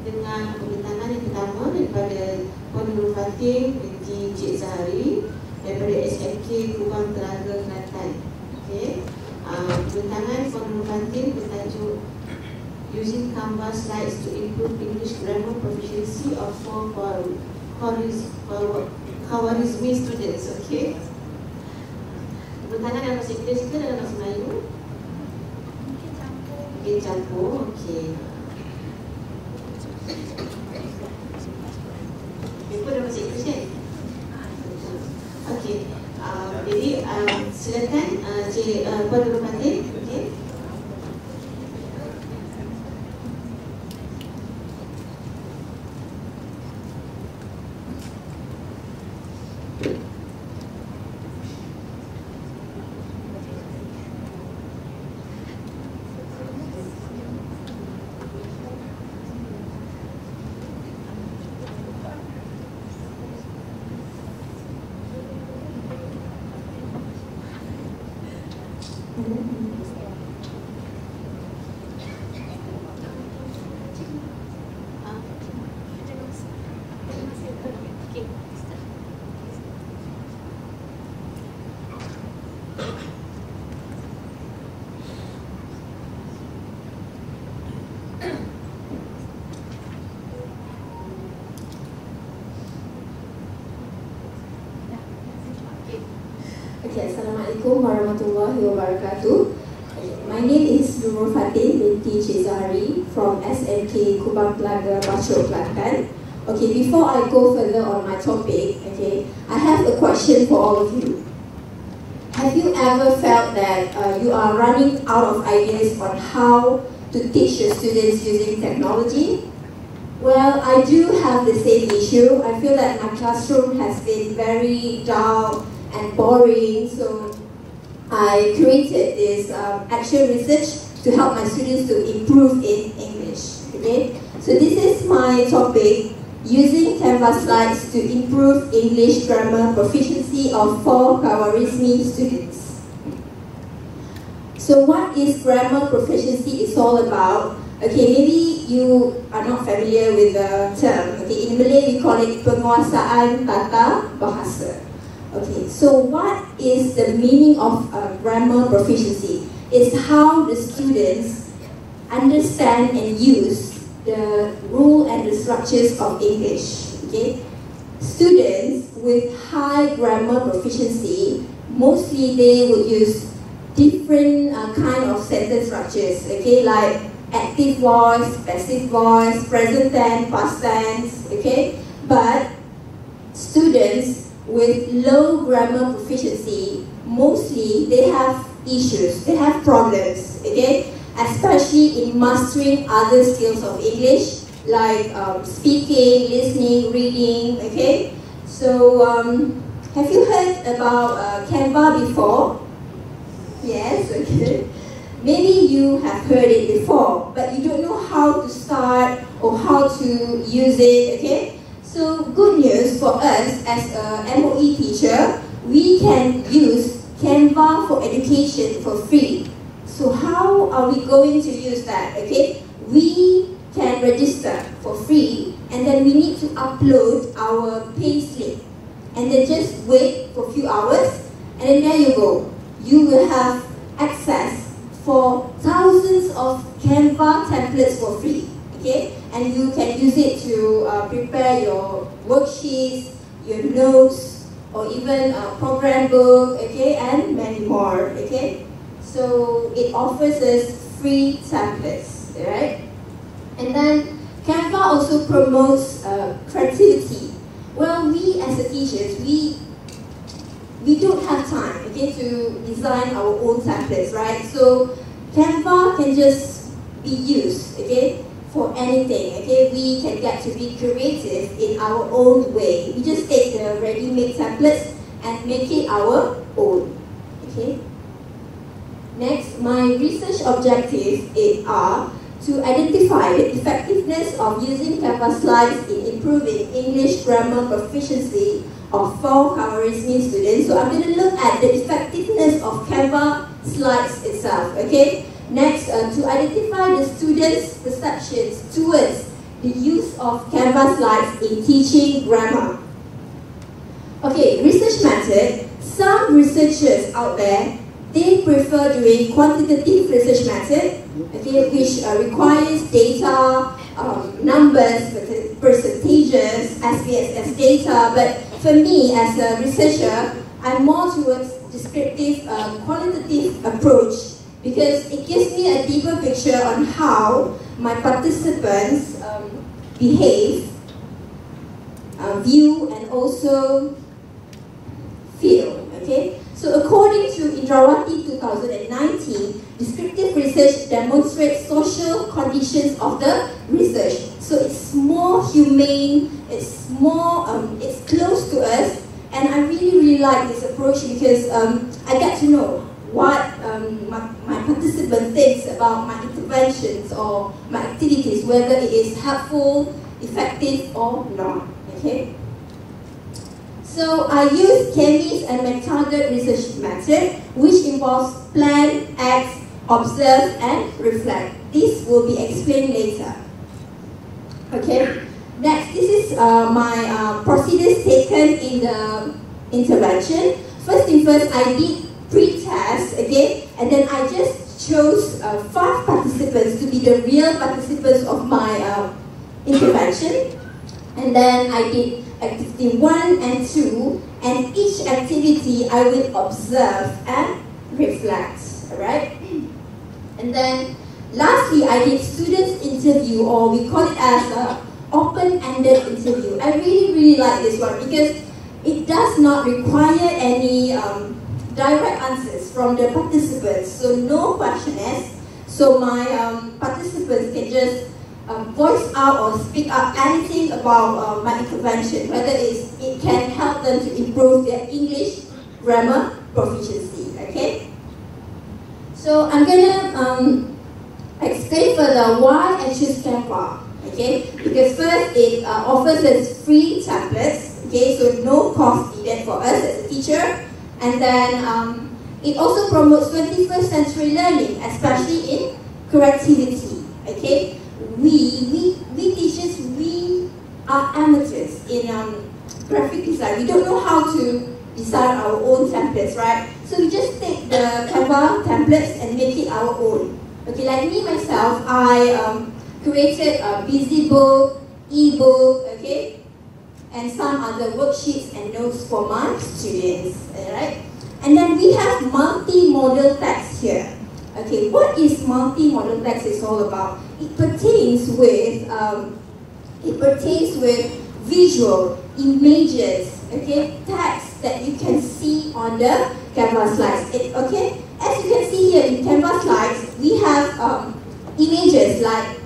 dengan pembintangan yang pertama daripada Puan Nurul Fatin binti Cik Zahari daripada SMK Kubang Telaga, Kelantan. Okay. Pembintangan Puan Nurul Fatin bertajuk Using Canva Slides to Improve English Grammar Proficiency of 4 Khawarizmi Students. Okay. Pembintangan dalam bahasa Inggeris ke dalam bahasa Melayu? Mungkin campur. Okay. Paper dalam bahasa Inggeris kan? Okey. Jadi silakan Cik Puan Nurul Fatin. Okey. Okay, Assalamualaikum warahmatullahi wabarakatuh. My name is Nurul Fatin binti Cik Zahari from SMK Kubang Telaga, Bachok, Kelantan. Okay, before I go further on my topic, okay, I have a question for all of you. Have you ever felt that you are running out of ideas on how to teach your students using technology? Well, I do have the same issue. I feel that my classroom has been very dull and boring, so I created this action research to help my students to improve in English. Okay, so this is my topic: using Canva slides to improve English grammar proficiency of 4 Khawarizmi students. So what is grammar proficiency is all about? Okay, maybe you are not familiar with the term. Okay, in Malay we call it penguasaan tata bahasa. Okay, so what is the meaning of grammar proficiency? It's how the students understand and use the rule and the structures of English. Okay, students with high grammar proficiency, mostly they would use different kind of sentence structures. Okay, like active voice, passive voice, present tense, past tense. Okay, but students with low grammar proficiency, mostly they have issues, they have problems, okay? Especially in mastering other skills of English, like speaking, listening, reading, okay? So, have you heard about Canva before? Yes, okay. Maybe you have heard it before, but you don't know how to start or how to use it, okay? So good news for us as a MOE teacher, we can use Canva for education for free. So how are we going to use that? Okay, we can register for free, and then we need to upload our payslip, and then just wait for a few hours, and then there you go. You will have access for thousands of Canva templates for free. Okay, and you can use it to prepare your worksheets, your notes, or even a program book, okay, and many more, okay. So it offers us free templates, right? And then Canva also promotes creativity. Well, we as a teachers, we don't have time, okay, to design our own templates, right? So Canva can just be used, okay, for anything, okay? We can get to be creative in our own way. We just take the ready-made templates and make it our own, okay? Next, my research objectives are to identify the effectiveness of using Canva slides in improving English grammar proficiency of 4 Khawarizmi students. So I'm going to look at the effectiveness of Canva slides itself, okay? Next, to identify the students' perceptions towards the use of Canva slides in teaching grammar. Okay, research method. Some researchers out there, they prefer doing quantitative research method, okay, which requires data, numbers, percentages, SPSS data. But for me, as a researcher, I'm more towards descriptive, qualitative approach, because it gives me a deeper picture on how my participants behave, view, and also feel. Okay, so according to Indrawati 2019, descriptive research demonstrates social conditions of the research. So it's more humane, it's more, it's close to us, and I really like this approach because I get to know what my participant thinks about my interventions or my activities, whether it is helpful, effective, or not. Okay. So I use Kemi's and McTaggart research method, which involves plan, act, observe, and reflect. This will be explained later. Okay. Next, this is my procedures taken in the intervention. First thing first, I did pre-test, okay, and then I just chose 5 participants to be the real participants of my intervention. And then I did activity 1 and 2, and each activity I will observe and reflect, alright? And then lastly, I did students interview, or we call it as a open-ended interview. I really like this one because it does not require any direct answers from the participants, so no questionnaires. So my participants can just voice out or speak up anything about my intervention, whether it can help them to improve their English grammar proficiency. Okay. So I'm gonna explain further why I choose Canva. Okay, because first it offers us free templates. Okay, so no cost needed for us as a teacher, and then it also promotes 21st century learning, especially in creativity. Okay. We teachers, we are amateurs in graphic design. We don't know how to design our own templates, right? So we just take the Canva templates and make it our own. Okay, like me myself, I created a busy book, e-book, okay, and some other worksheets and notes for my students, alright? And then we have multi-modal text here. Okay, what is multi-modal text is all about? It pertains with visual, images, okay, text that you can see on the Canva slides. Okay, as you can see here in Canva slides, we have images like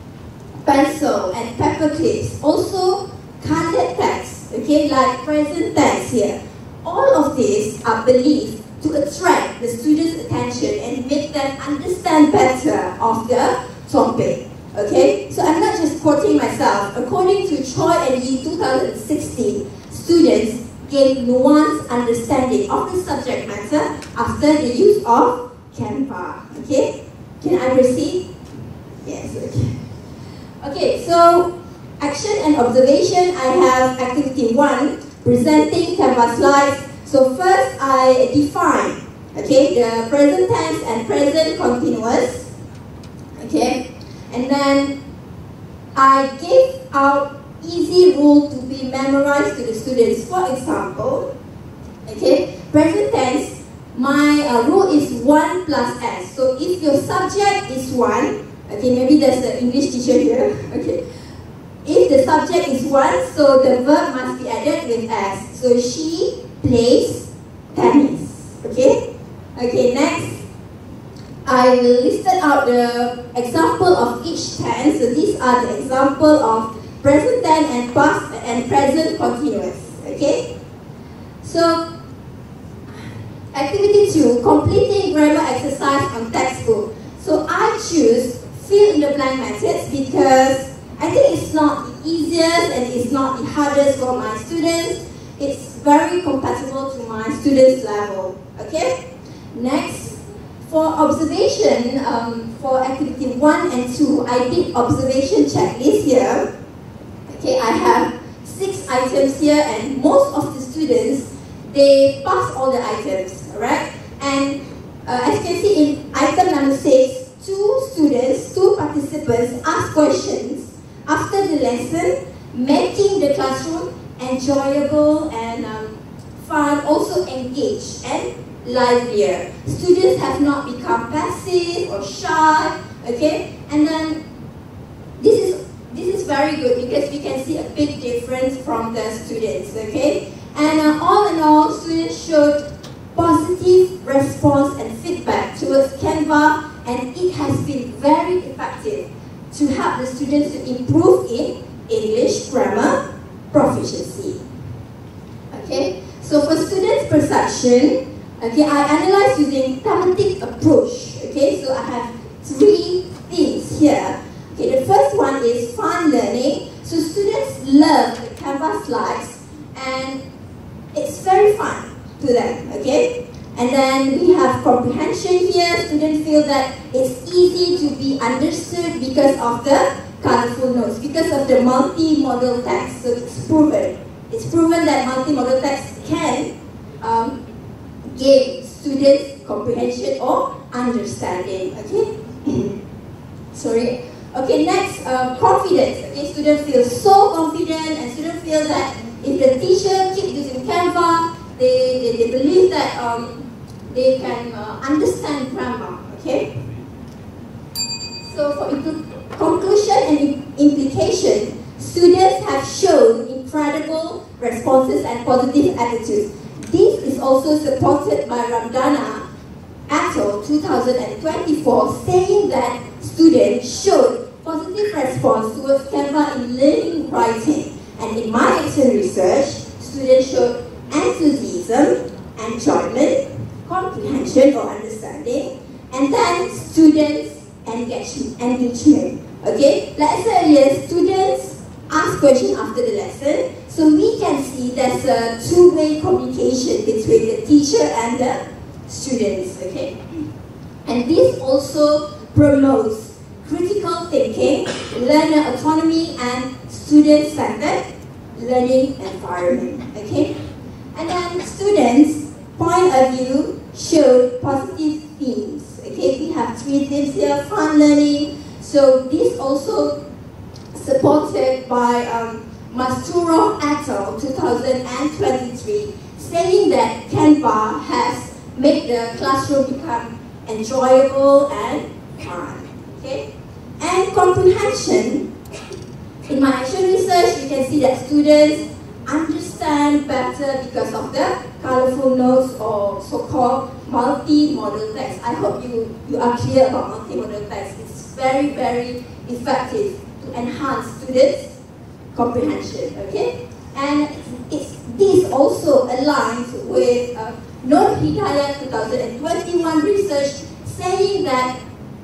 pencil and paper clips, also colored text, okay, like present tense here. All of these are believed to attract the students' attention and make them understand better of the topic. Okay, so I'm not just quoting myself. According to Choi and Yi 2016, students gain nuanced understanding of the subject matter after the use of Canva. Okay, can I proceed? Yes. Okay. Okay, so action and observation. I have activity 1, presenting Canva slides. So first I define, okay, the present tense and present continuous, okay, and then I give out easy rule to be memorized to the students. For example, okay, present tense, my rule is 1 plus S. So if your subject is 1, okay, maybe there's an English teacher here, okay. If the subject is 1, so the verb must be added with S. So she plays tennis. Okay? Okay, next, I will list out the example of each tense. So these are the example of present tense and past and present continuous. Okay? So, activity 2, completing grammar exercise on textbook. So I choose fill in the blank methods because I think it's not the easiest and it's not the hardest for my students. It's very compatible to my students' level. Okay? Next, for observation, for activity 1 and 2, I did observation checklist here. items here, and most of the students, they pass all the items, alright? And as you can see in item number 6, two participants ask questions after the lesson, making the classroom enjoyable and fun, also engaged and livelier. Students have not become passive or shy, okay? And then this is very good because we can see a big difference from the students, okay? And all in all, students showed positive response and feedback towards Canva, and it has been very effective to help the students to improve in English grammar proficiency. Okay, so for students' perception, okay, I analyzed using thematic approach. Okay, so I have 3 themes here. Okay, the first one is fun learning. So students love the Canva slides and it's very fun to them, okay? And then we have comprehension here. Students feel that it's easy to be understood because of the colorful notes, because of the multi-modal text. So it's proven. It's proven that multi-modal text can give students comprehension or understanding, okay? Sorry. Okay, next, confidence. Okay, students feel so confident, and students feel that if the teacher keeps using Canva, they believe that they can understand grammar, okay? So for conclusion and implication, students have shown incredible responses and positive attitudes. This is also supported by Ramdana et al. 2024, saying that students showed positive response towards Canva in learning writing. And in my action research, students showed enthusiasm, enjoyment, comprehension or understanding, and then students' engagement. Okay, like I said earlier, students ask questions after the lesson, so we can see there's a two-way communication between the teacher and the students. Okay, and this also promotes critical thinking, learner autonomy, and student-centered learning environment. Okay, and then students' point of view showed positive themes. Okay, we have 3 themes here: fun learning. So this also supported by Masturov et al. 2023, saying that Canva has made the classroom become enjoyable and fun. Okay, and comprehension. In my action research, you can see that students understand better because of the colorful notes or so-called multi-modal text. I hope you are clear about multi-modal text. It's very, very effective to enhance students' comprehension, okay? And this also aligns with Nur Hidayat 2021 research saying that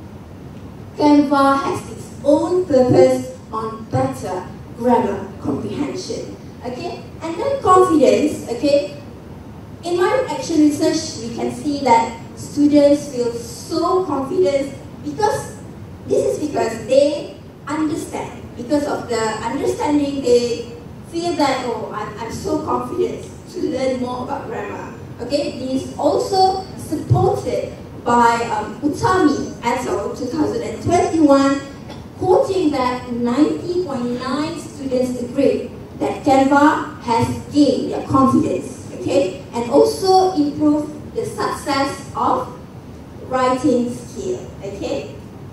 Canva has its own purpose on better grammar comprehension. Okay, and then confidence. Okay, in my action research, we can see that students feel so confident because they understand. Because of the understanding, they feel that, oh, I'm so confident to learn more about grammar. Okay, this is also supported by Utami et al. 2021, quoting that 90.9 students agree that Canva has gained their confidence, okay, and also improved the success of writing skill, okay.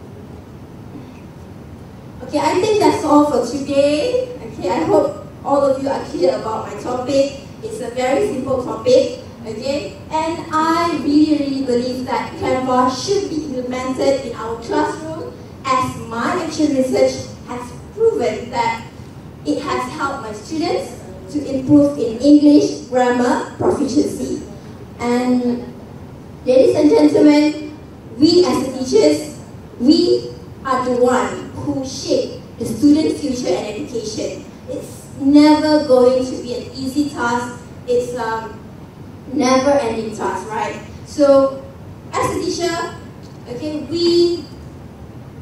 Okay, I think that's all for today. Okay, I hope all of you are clear about my topic. It's a very simple topic, okay, and I really believe that Canva should be implemented in our classroom, as my action research has proven that it has helped my students to improve in English grammar proficiency. And ladies and gentlemen, we as the teachers, we are the one who shape the student future and education. It's never going to be an easy task. It's a never-ending task, right? So, as a teacher, okay, we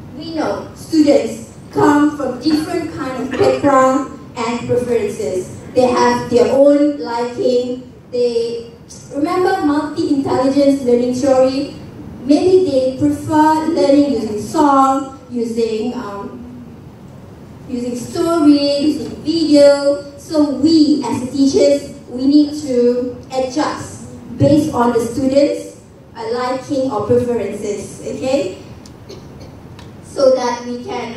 know students come from different kind of background and preferences. they have their own liking. They remember multi-intelligence learning theory. Maybe they prefer learning using song, using story, using video. So we as teachers, we need to adjust based on the students' liking or preferences. Okay, so that we can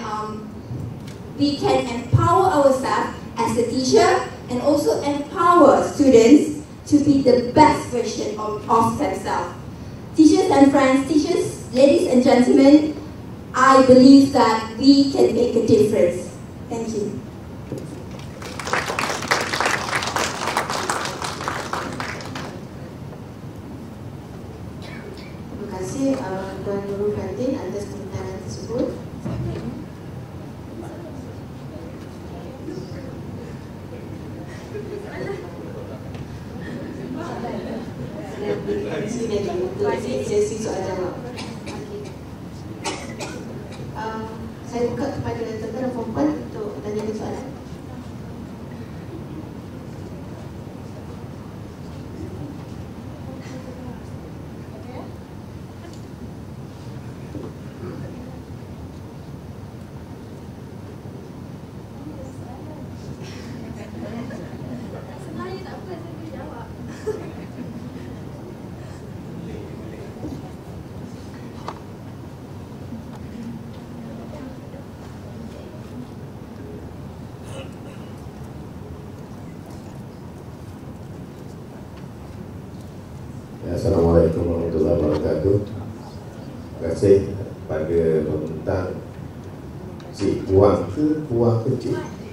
empower ourselves as a teacher and also empower students to be the best version of themselves. Teachers and friends, teachers, ladies and gentlemen, I believe that we can make a difference. Thank you. Terima kasih Tuan Nurul Fatin atas pementaran tersebut. Untuk sesi soal jawab. Saya buka kepada tuan-tuan dan puan untuk tanya soalan. Assalamualaikum warahmatullahi wabarakatuh. Terima kasih pada pembentang si Puang kecil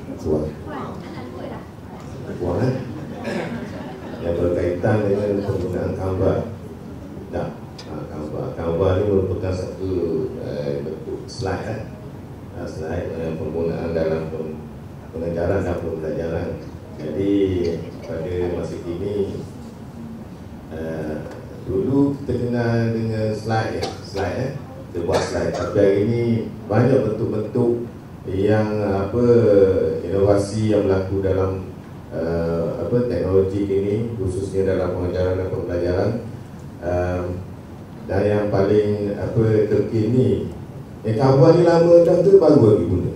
Puang yang berkaitan dengan penggunaan Canva. Canva ini merupakan satu bentuk slide penggunaan dalam pengajaran dan pembelajaran. Jadi pada masa kini dulu kita kenal dengan slide, kita buat slide. Tapi hari ini banyak bentuk-bentuk yang inovasi yang berlaku dalam teknologi ini, khususnya dalam pengajaran dan pembelajaran. Dan yang paling terkini, Canva ni lama dah ke baru lagi guna?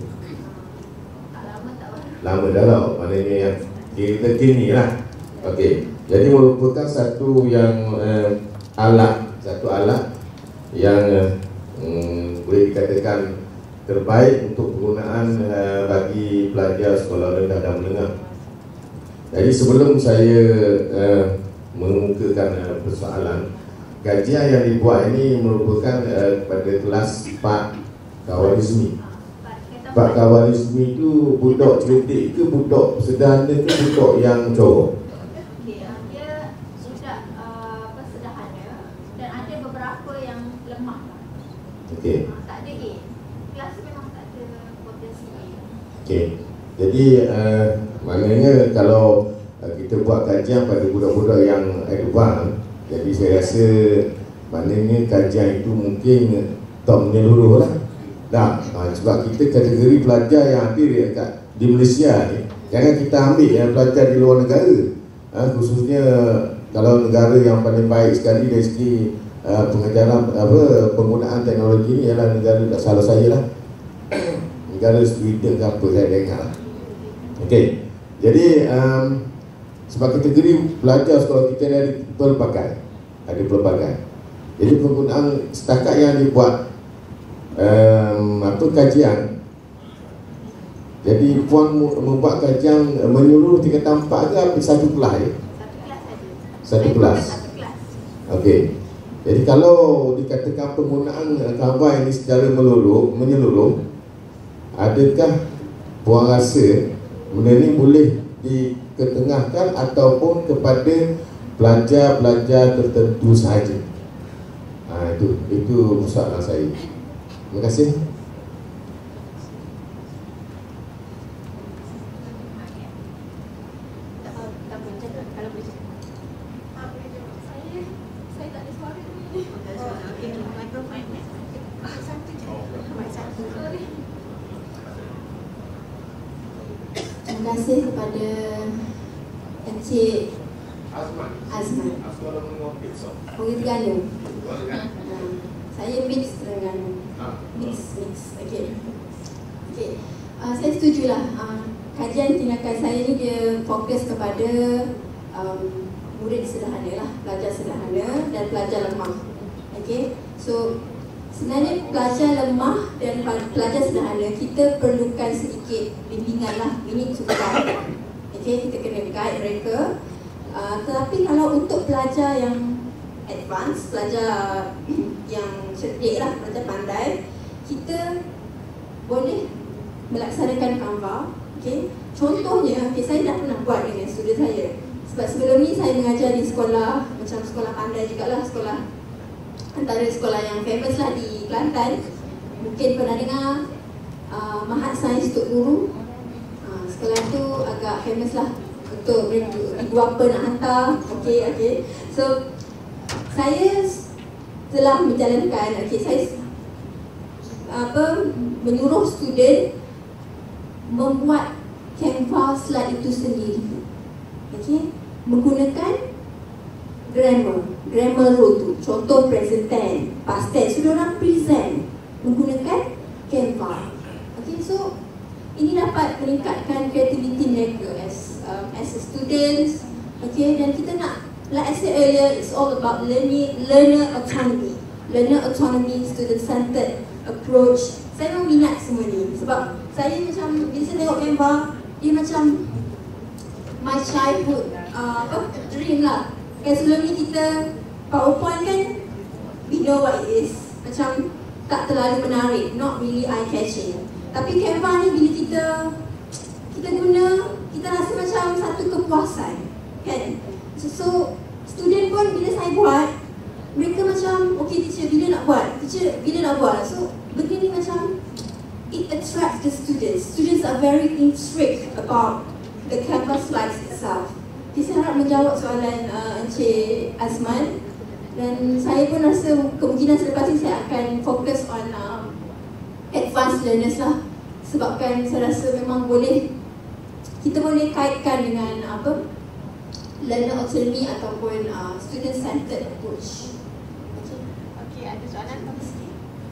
Lama dah lah, maknanya yang terkini lah. Okey. Jadi merupakan satu yang alat yang boleh dikatakan terbaik untuk penggunaan bagi pelajar sekolah rendah dan menengah. Jadi sebelum saya mengemukakan persoalan, kajian yang dibuat ini merupakan pada kelas 4 Khawarizmi. Pak Khawarizmi itu budak cerdik ke budak sederhana ke budak yang corok? Okay. Tak ada A. Kelas memang tak ada potensi A. Okay. Jadi maknanya kalau kita buat kajian pada budak-budak yang advance, jadi saya rasa maknanya kajian itu mungkin tak menyeluruh lah. Sebab kita kategori pelajar yang hadir di Malaysia ni, jangan kita ambil yang pelajar di luar negara. Khususnya kalau negara yang paling baik sekali dari segi pengajaran penggunaan teknologi ini ialah negara, tak salah saya lah, negara Sweden ke apa saya dengar lah. Okey, jadi sebab kategori pelajar sekolah kita ada pelbagai. Jadi penggunaan setakat yang dibuat kajian. Jadi puan membuat kajian menyeluruh 3 tampak ke apa satu kelas je? Satu kelas. Okey. Jadi kalau dikatakan penggunaan Canva ini secara menyeluruh, adakah puan rasa benda ini boleh diketengahkan ataupun kepada pelajar-pelajar tertentu sahaja? Itu persoalan saya. Terima kasih. Terima kasih kepada Encik Azman. Azman. Sekolah menengah Pixel. Orang Terengganu. Kan? Saya mix Terengganu. Ah. Mix. Okay. Saya setujulah. Kajian tindakan saya ni dia fokus kepada murid sederhana lah, pelajar sederhana dan pelajar lemah. Okay. So sebenarnya pelajar lemah dan pelajar sederhana kita perlukan sedikit bimbingan lah. We need to guide. Okay, kita kena guide mereka. Tetapi kalau untuk pelajar yang advance, pelajar yang cerdik lah, pelajar pandai, kita boleh melaksanakan Canva. Okay. Contohnya, saya dah pernah buat dengan student saya. Sebab sebelum ni saya mengajar di sekolah, macam sekolah pandai jugalah, sekolah antara sekolah yang famous lah di Kelantan. Mungkin pernah dengar Mahat Sains Tok Guru. Sekolah tu agak famous lah untuk ibu apa nak hantar. Okay. So saya telah menjalankan, saya menyuruh student membuat Canva slide itu sendiri. Okay, menggunakan grammar rule tu. Contoh present tense, past tense, sudah orang present menggunakan Canva. Okay, so ini dapat meningkatkan kreativiti mereka as a students. Okay, dan kita nak, like I said earlier, it's all about learner autonomy, student-centered approach. Saya memang minat semua ni sebab saya macam biasa tengok Canva, dia macam my childhood dream lah. Kan sebelum ni kita PowerPoint kan, we know what it is, macam tak terlalu menarik, not really eye-catching. Tapi Canva ni bila kita guna, kita rasa macam satu kepuasan, kan? So student pun bila saya buat, mereka macam, okay teacher bila nak buat? So benda ni macam it attracts the students. Students are very intrigued about the Canva slides itself. Saya harap menjawab soalan Encik Azman, dan saya pun rasa kemungkinan selepas ini saya akan fokus on advanced learners lah. Sebabkan saya rasa memang kita boleh kaitkan dengan learner autonomy ataupun student centered approach. Okey, ada soalan tambah sikit?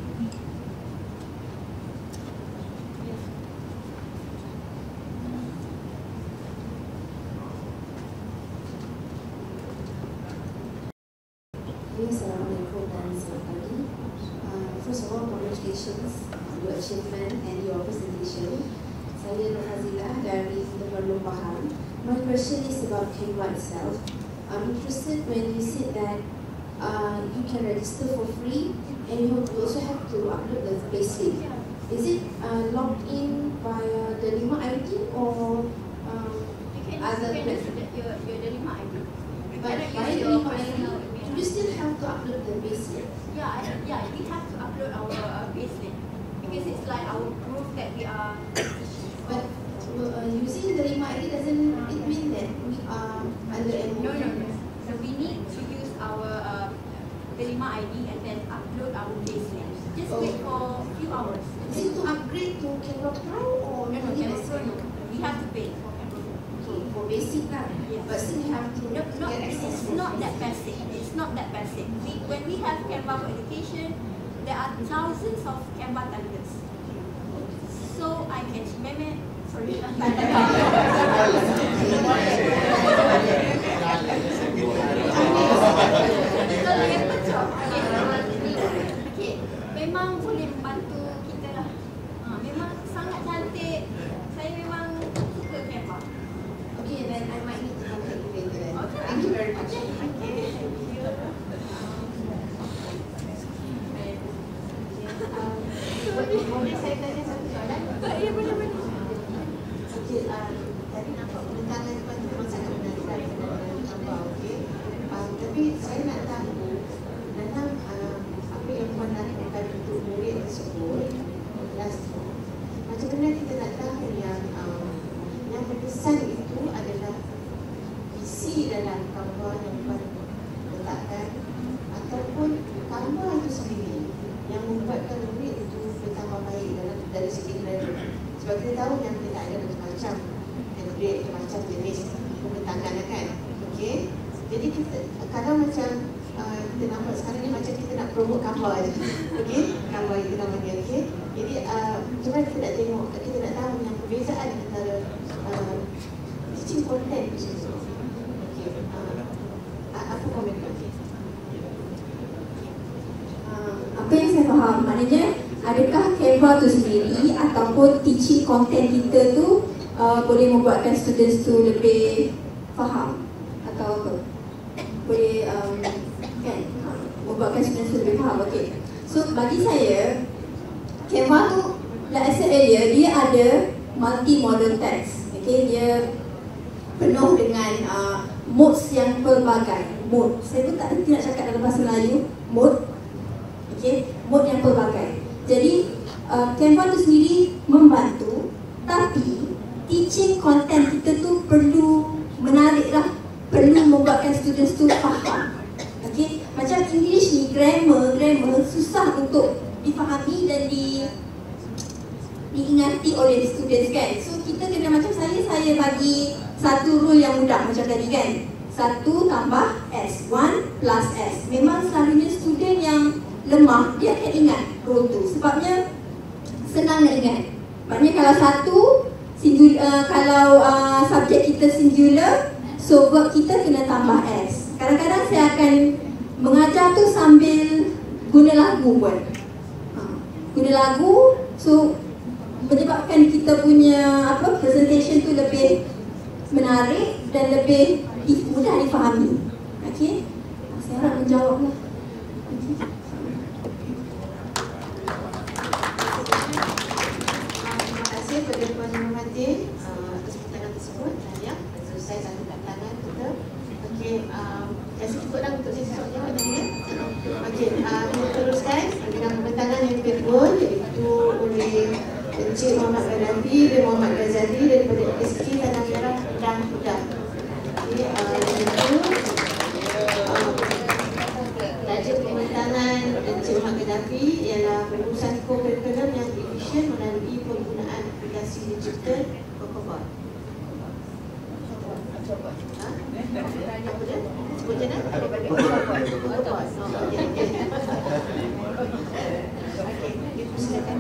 Assalamualaikum dan selamat pagi. First of all, congratulations on your achievement and your presentation. Saya Nur Hazilah dari Temerloh Pahang. My question is about Canva itself. I'm interested when you said that you can register for free and you also have to upload the payslip. Is it logged in via the Lima ID or other platform? Your Delima ID. But via the Lima ID, you still have to upload the payslip. Yeah, we have to upload our payslip because it's like our proof that we are. But using the Lima ID doesn't it mean that we are under MOU? No. So we need to use our Delima ID and then upload our payslip. Just wait for a few hours. Is it to upgrade to Canva Pro or No, only Canva basic? Pro, no. We have to pay for Canva Pro. Okay, for basic lah. Yeah. But still you have to No, get access. it's not that basic. It's not that basic. When we have Canva for education, there are thousands of Canva templates. So I can sorry. Okay, memang boleh membantu kita lah. Memang sangat cantik. Saya memang suka Canva. Okay, then I might need to contact you later then. Okay. Thank you very much. Boleh saya tanya satu soalan? Ya, boleh. Okey, tadi nampak penekangan depan tu memang sangat menarik dan tambah, okey. Tapi saya nak tahu dalam apa yang menarik untuk murid tersebut kelas tu, macam mana kita nak tahu yang berkesan itu adalah isi dalam Canva yang diletakkan ataupun Canva itu sendiri yang membuatkan murid itu bertambah baik dari segi grammar. Sebab kita tahu yang kita ada macam-macam grade macam Jadi kita, kadang macam kita nampak sekarang ni macam kita nak promote gambar je. Okey, gambar kita nak bagi, okey. Jadi cuma kita nak tengok, kita nak tahu yang perbezaan antara teaching content macam tu. Okey, apa komen tu? Apa yang saya faham, maknanya adakah Canva tu sendiri ataupun teaching content kita tu boleh membuatkan students tu lebih faham atau apa? Boleh kan membuatkan students tu lebih faham. Okay. So bagi saya, Canva tu, like I said earlier, dia ada multi-modal text. Okay, dia penuh dengan modes yang pelbagai. Mode, saya pun tak nanti nak cakap dalam bahasa Melayu. Mode, okay, mode yang pelbagai. Jadi Canva tu sendiri membantu, tapi teaching content kita tu perlu menarik lah, perlu membuatkan students tu faham. Okay, macam English ni, grammar susah untuk difahami dan diingati oleh students kan. So kita kena macam saya bagi satu rule yang mudah macam tadi kan, 1 tambah S, 1 plus S. Memang selalunya student yang lemah dia akan ingat rule tu, sebabnya senang nak ingat. Maknanya kalau satu kalau subjek kita singular, so verb kita kena tambah S. Kadang-kadang saya akan mengajar tu sambil guna lagu pun. Guna lagu, so menyebabkan kita punya presentation tu lebih menarik dan lebih mudah difahami. Okey, saya harap menjawablah. Terima kasih kepada Puan Nurhati atas pertanyaan tersebut. Ya, selesai satu tantangan kita. Okey, rasa cukup dah untuk sesi soalan ya. Okey, kita teruskan dengan pertanyaan yang kedua, iaitu oleh Encik Muhammad Gaddafi bin Muhammad Ghazali daripada SK Tanah Merah dan Kedah. Tajuk pembentangan Encik Muhammad Gaddafi ialah perusahaan co-curriculum yang efisien melalui penggunaan aplikasi digital COCOBOT. Apa dia? Sebut je nak? COCOBOT. Okey, kita silakan.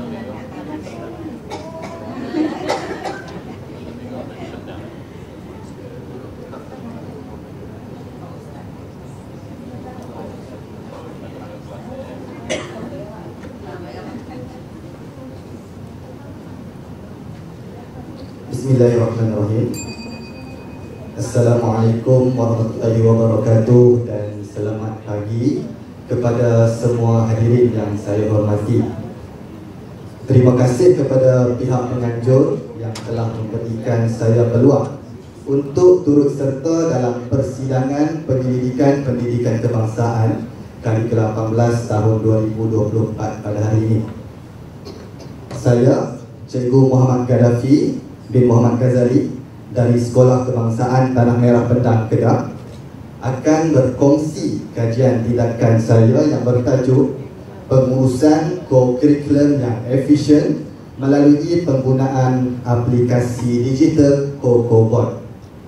Bismillahirrahmanirrahim. Assalamualaikum warahmatullahi wabarakatuh dan selamat pagi kepada semua hadirin yang saya hormati. Terima kasih kepada pihak penganjur yang telah memberikan saya peluang untuk turut serta dalam persidangan penyelidikan pendidikan kebangsaan kali ke-18 tahun 2024 pada hari ini. Saya, Cikgu Muhammad Gaddafi bin Muhammad Ghazali dari Sekolah Kebangsaan Tanah Merah Pedang Kedah akan berkongsi kajian tindakan saya yang bertajuk pengurusan co-curriculum yang efisien melalui penggunaan aplikasi digital COCOBOT.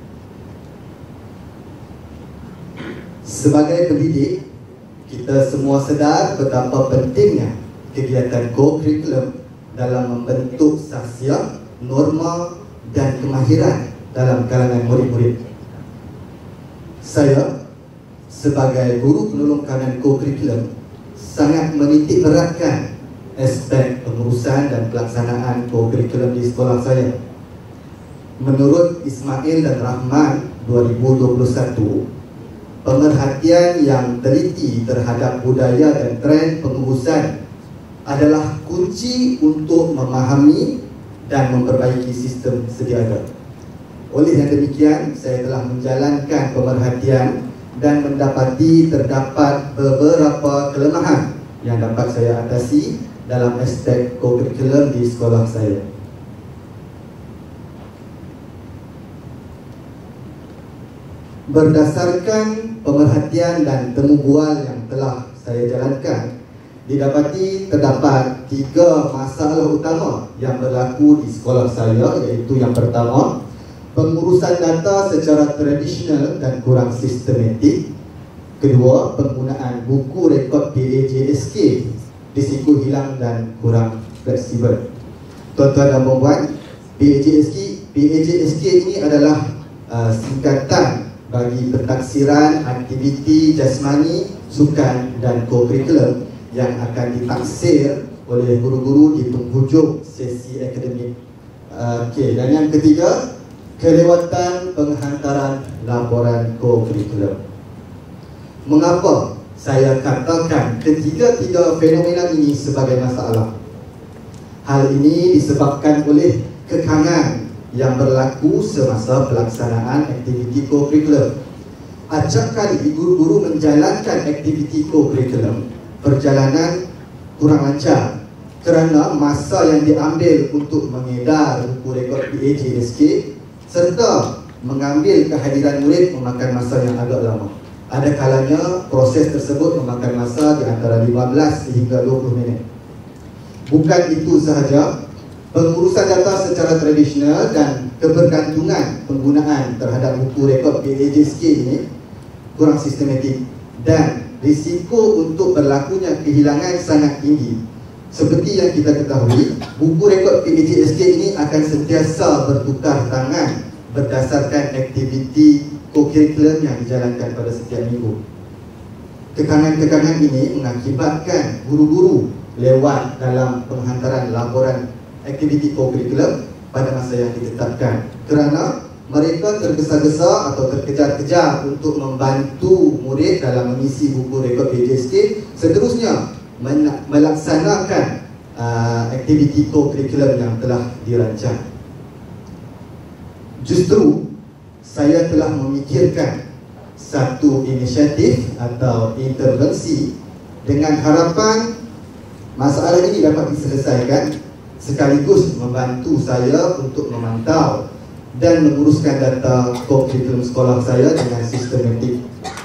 Sebagai pendidik, kita semua sedar betapa pentingnya kegiatan co-curriculum dalam membentuk sahsiah, norma dan kemahiran dalam kalangan murid-murid. Saya sebagai guru penolong kanan co-curriculum sangat menitik beratkan aspek pengurusan dan pelaksanaan co-curriculum di sekolah saya. Menurut Ismail dan Rahman 2021, pemerhatian yang teliti terhadap budaya dan tren pengurusan adalah kunci untuk memahami dan memperbaiki sistem sedia ada. Oleh yang demikian, saya telah menjalankan pemerhatian dan mendapati terdapat beberapa kelemahan yang dapat saya atasi dalam aspek co-curriculum di sekolah saya. Berdasarkan pemerhatian dan temu bual yang telah saya jalankan, didapati terdapat 3 masalah utama yang berlaku di sekolah saya, iaitu yang pertama, pengurusan data secara tradisional dan kurang sistematik. Kedua, penggunaan buku rekod PAJSK risiko hilang dan kurang fleksibel. Tuan-tuan dan puan-puan, PAJSK ini adalah singkatan bagi pentaksiran aktiviti jasmani, sukan dan co-curriculum yang akan ditaksir oleh guru-guru di penghujung sesi akademik. Dan yang ketiga, kelewatan penghantaran laporan co-curriculum. Mengapa saya katakan ketiga-tiga fenomena ini sebagai masalah? Hal ini disebabkan oleh kekangan yang berlaku semasa pelaksanaan aktiviti co-curriculum. Acap kali guru-guru menjalankan aktiviti co-curriculum, perjalanan kurang lancar kerana masa yang diambil untuk mengedar buku rekod PAJSK serta mengambil kehadiran murid memakan masa yang agak lama. Ada kalanya proses tersebut memakan masa di antara 15 hingga 20 minit. Bukan itu sahaja, pengurusan data secara tradisional dan kebergantungan penggunaan terhadap buku rekod PAJSK ini kurang sistematik dan risiko untuk berlakunya kehilangan sangat tinggi. Seperti yang kita ketahui, buku rekod PAJSK ini akan sentiasa bertukar tangan berdasarkan aktiviti co-curriculum yang dijalankan pada setiap minggu. Kekangan-kekangan ini mengakibatkan guru-guru lewat dalam penghantaran laporan aktiviti co-curriculum pada masa yang ditetapkan kerana mereka tergesa-gesa atau terkejar-kejar untuk membantu murid dalam mengisi buku rekod PAJSK, seterusnya melaksanakan aktiviti co-curriculum yang telah dirancang. Justru saya telah memikirkan satu inisiatif atau intervensi dengan harapan masalah ini dapat diselesaikan sekaligus membantu saya untuk memantau dan menguruskan data co-curriculum sekolah saya dengan sistematik.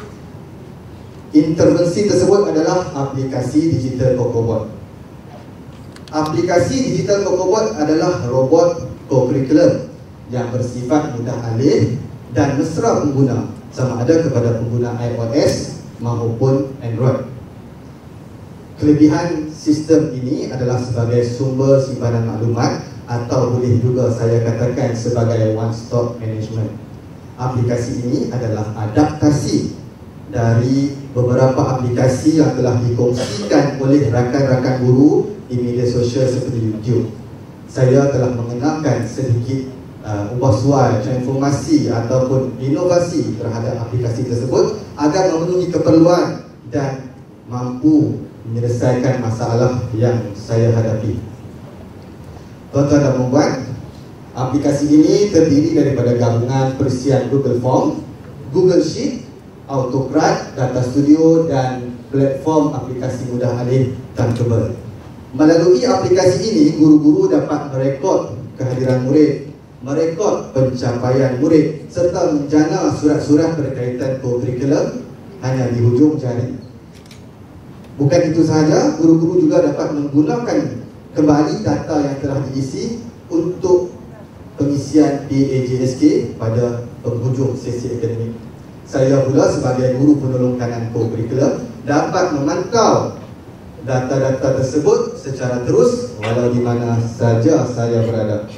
Intervensi tersebut adalah aplikasi digital CocoBot. Aplikasi digital CocoBot adalah robot co-curriculum yang bersifat mudah alih dan mesra pengguna, sama ada kepada pengguna iOS maupun Android. Kelebihan sistem ini adalah sebagai sumber simpanan maklumat atau boleh juga saya katakan sebagai one-stop management. Aplikasi ini adalah adaptasi dari beberapa aplikasi yang telah dikongsikan oleh rakan-rakan guru di media sosial seperti YouTube. Saya telah mengenakan sedikit ubah suai, transformasi ataupun inovasi terhadap aplikasi tersebut agar memenuhi keperluan dan mampu menyelesaikan masalah yang saya hadapi. Tuan-tuan dan puan-puan, aplikasi ini terdiri daripada gabungan perisian Google Form, Google Sheet, Autocrat, Data Studio dan platform aplikasi mudah alih tankable. Melalui aplikasi ini, guru-guru dapat merekod kehadiran murid, merekod pencapaian murid serta menjana surat-surat berkaitan co-curriculum hanya di hujung jari. Bukan itu sahaja, guru-guru juga dapat menggunakan kembali data yang telah diisi untuk pengisian PAJSK pada penghujung sesi akademik. Saya pula sebagai guru penolong kanan co-curriculum dapat memantau data-data tersebut secara terus walau di mana saja saya berada.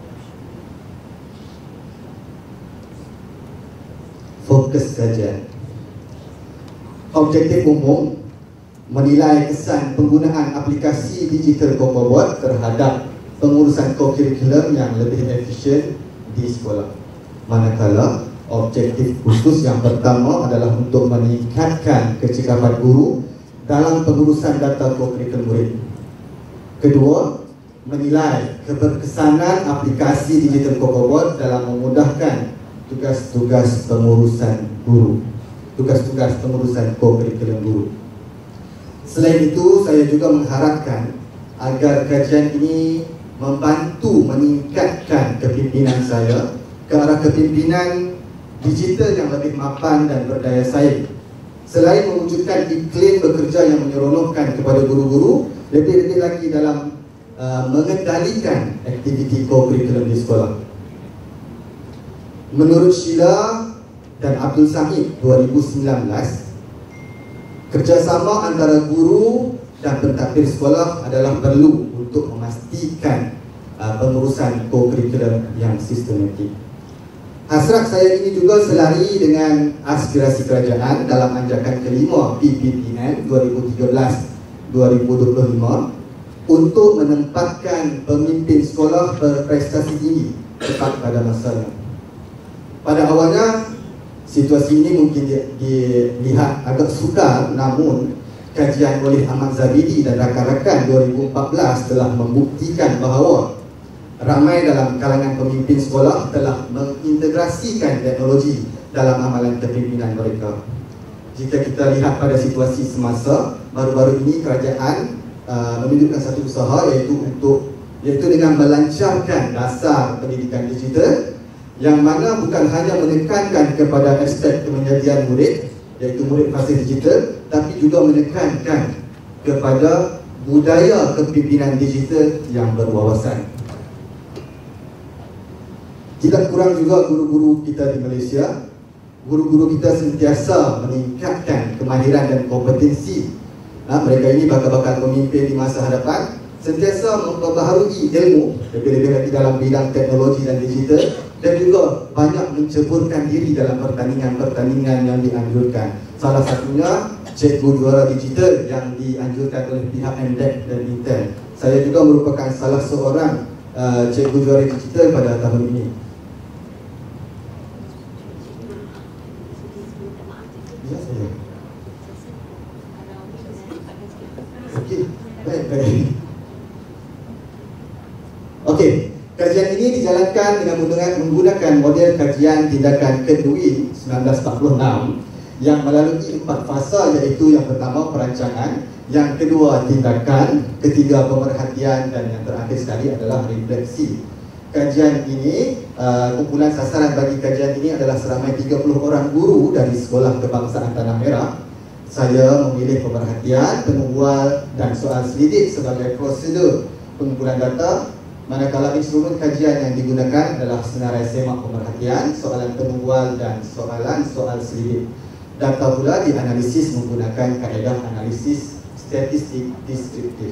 Fokus kajian. Objektif umum menilai kesan penggunaan aplikasi digital CocoBot terhadap pengurusan co-curriculum yang lebih efisien di sekolah. Manakala objektif khusus yang pertama adalah untuk meningkatkan kecekapan guru dalam pengurusan data co-curriculum murid. Kedua, menilai keberkesanan aplikasi digital CocoBot dalam memudahkan tugas-tugas pengurusan guru, tugas-tugas pengurusan co-curriculum guru. Selain itu, saya juga mengharapkan agar kajian ini membantu meningkatkan kepimpinan saya ke arah kepimpinan digital yang lebih mapan dan berdaya saing. Selain mewujudkan iklim bekerja yang menyeronokkan kepada guru-guru, lebih-lebih lagi dalam mengendalikan aktiviti co-curriculum di sekolah. Menurut Sheila dan Abdul Samid 2019, kerjasama antara guru dan pentadbir sekolah adalah perlu untuk memastikan pengurusan co-curriculum yang sistematik. Hasrat saya ini juga selari dengan aspirasi kerajaan dalam anjakan kelima PPPN 2013-2025 untuk menempatkan pemimpin sekolah berprestasi tinggi tepat pada masanya. Pada awalnya, situasi ini mungkin dilihat agak sukar, namun kajian oleh Ahmad Zabidi dan rakan-rakan 2014 telah membuktikan bahawa ramai dalam kalangan pemimpin sekolah telah mengintegrasikan teknologi dalam amalan kepimpinan mereka. Jika kita lihat pada situasi semasa, baru-baru ini kerajaan menunjukkan satu usaha iaitu dengan melancarkan dasar pendidikan digital yang mana bukan hanya menekankan kepada aspek penyediaan murid iaitu murid fasa digital, tapi juga menekankan kepada budaya kepimpinan digital yang berwawasan. Tidak kurang juga guru-guru kita di Malaysia. Guru-guru kita sentiasa meningkatkan kemahiran dan kompetensi. Mereka ini bakal pemimpin di masa hadapan, sentiasa memperbaharui ilmu, lebih-lebih lagi dalam bidang teknologi dan digital, dan juga banyak menceburkan diri dalam pertandingan-pertandingan yang dianjurkan. Salah satunya Cikgu Juara Digital yang dianjurkan oleh pihak MDEC dan Intel. Saya juga merupakan salah seorang Cikgu Juara Digital pada tahun ini. Ya, saya. Okey, baik. Okey, kajian ini dijalankan dengan menggunakan model kajian tindakan Kedwin 1946 yang melalui 4 fasa, iaitu yang pertama perancangan, yang kedua tindakan, ketiga pemerhatian, dan yang terakhir sekali adalah refleksi. Kajian ini, kumpulan sasaran bagi kajian ini adalah seramai 30 orang guru dari Sekolah Kebangsaan Tanah Merah. Saya memilih pemerhatian, pengual dan soal selidik sebagai prosedur pengumpulan data, manakala instrumen kajian yang digunakan adalah senarai semak pemerhatian, soalan pengual dan soal selidik. Data pula dianalisis menggunakan kaedah analisis statistik deskriptif.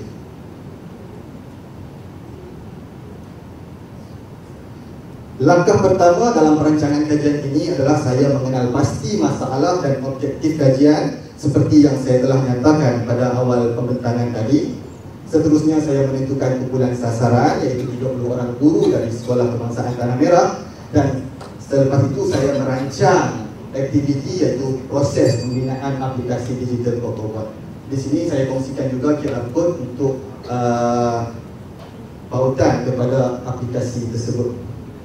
Langkah pertama dalam perancangan kajian ini adalah saya mengenal pasti masalah dan objektif kajian seperti yang saya telah nyatakan pada awal pembentangan tadi. Seterusnya saya menentukan kumpulan sasaran, iaitu 30 orang guru dari Sekolah Kebangsaan Tanah Merah, dan selepas itu saya merancang aktiviti, iaitu proses pembinaan aplikasi digital CocoBot. Di sini saya kongsikan juga QR code untuk pautan kepada aplikasi tersebut.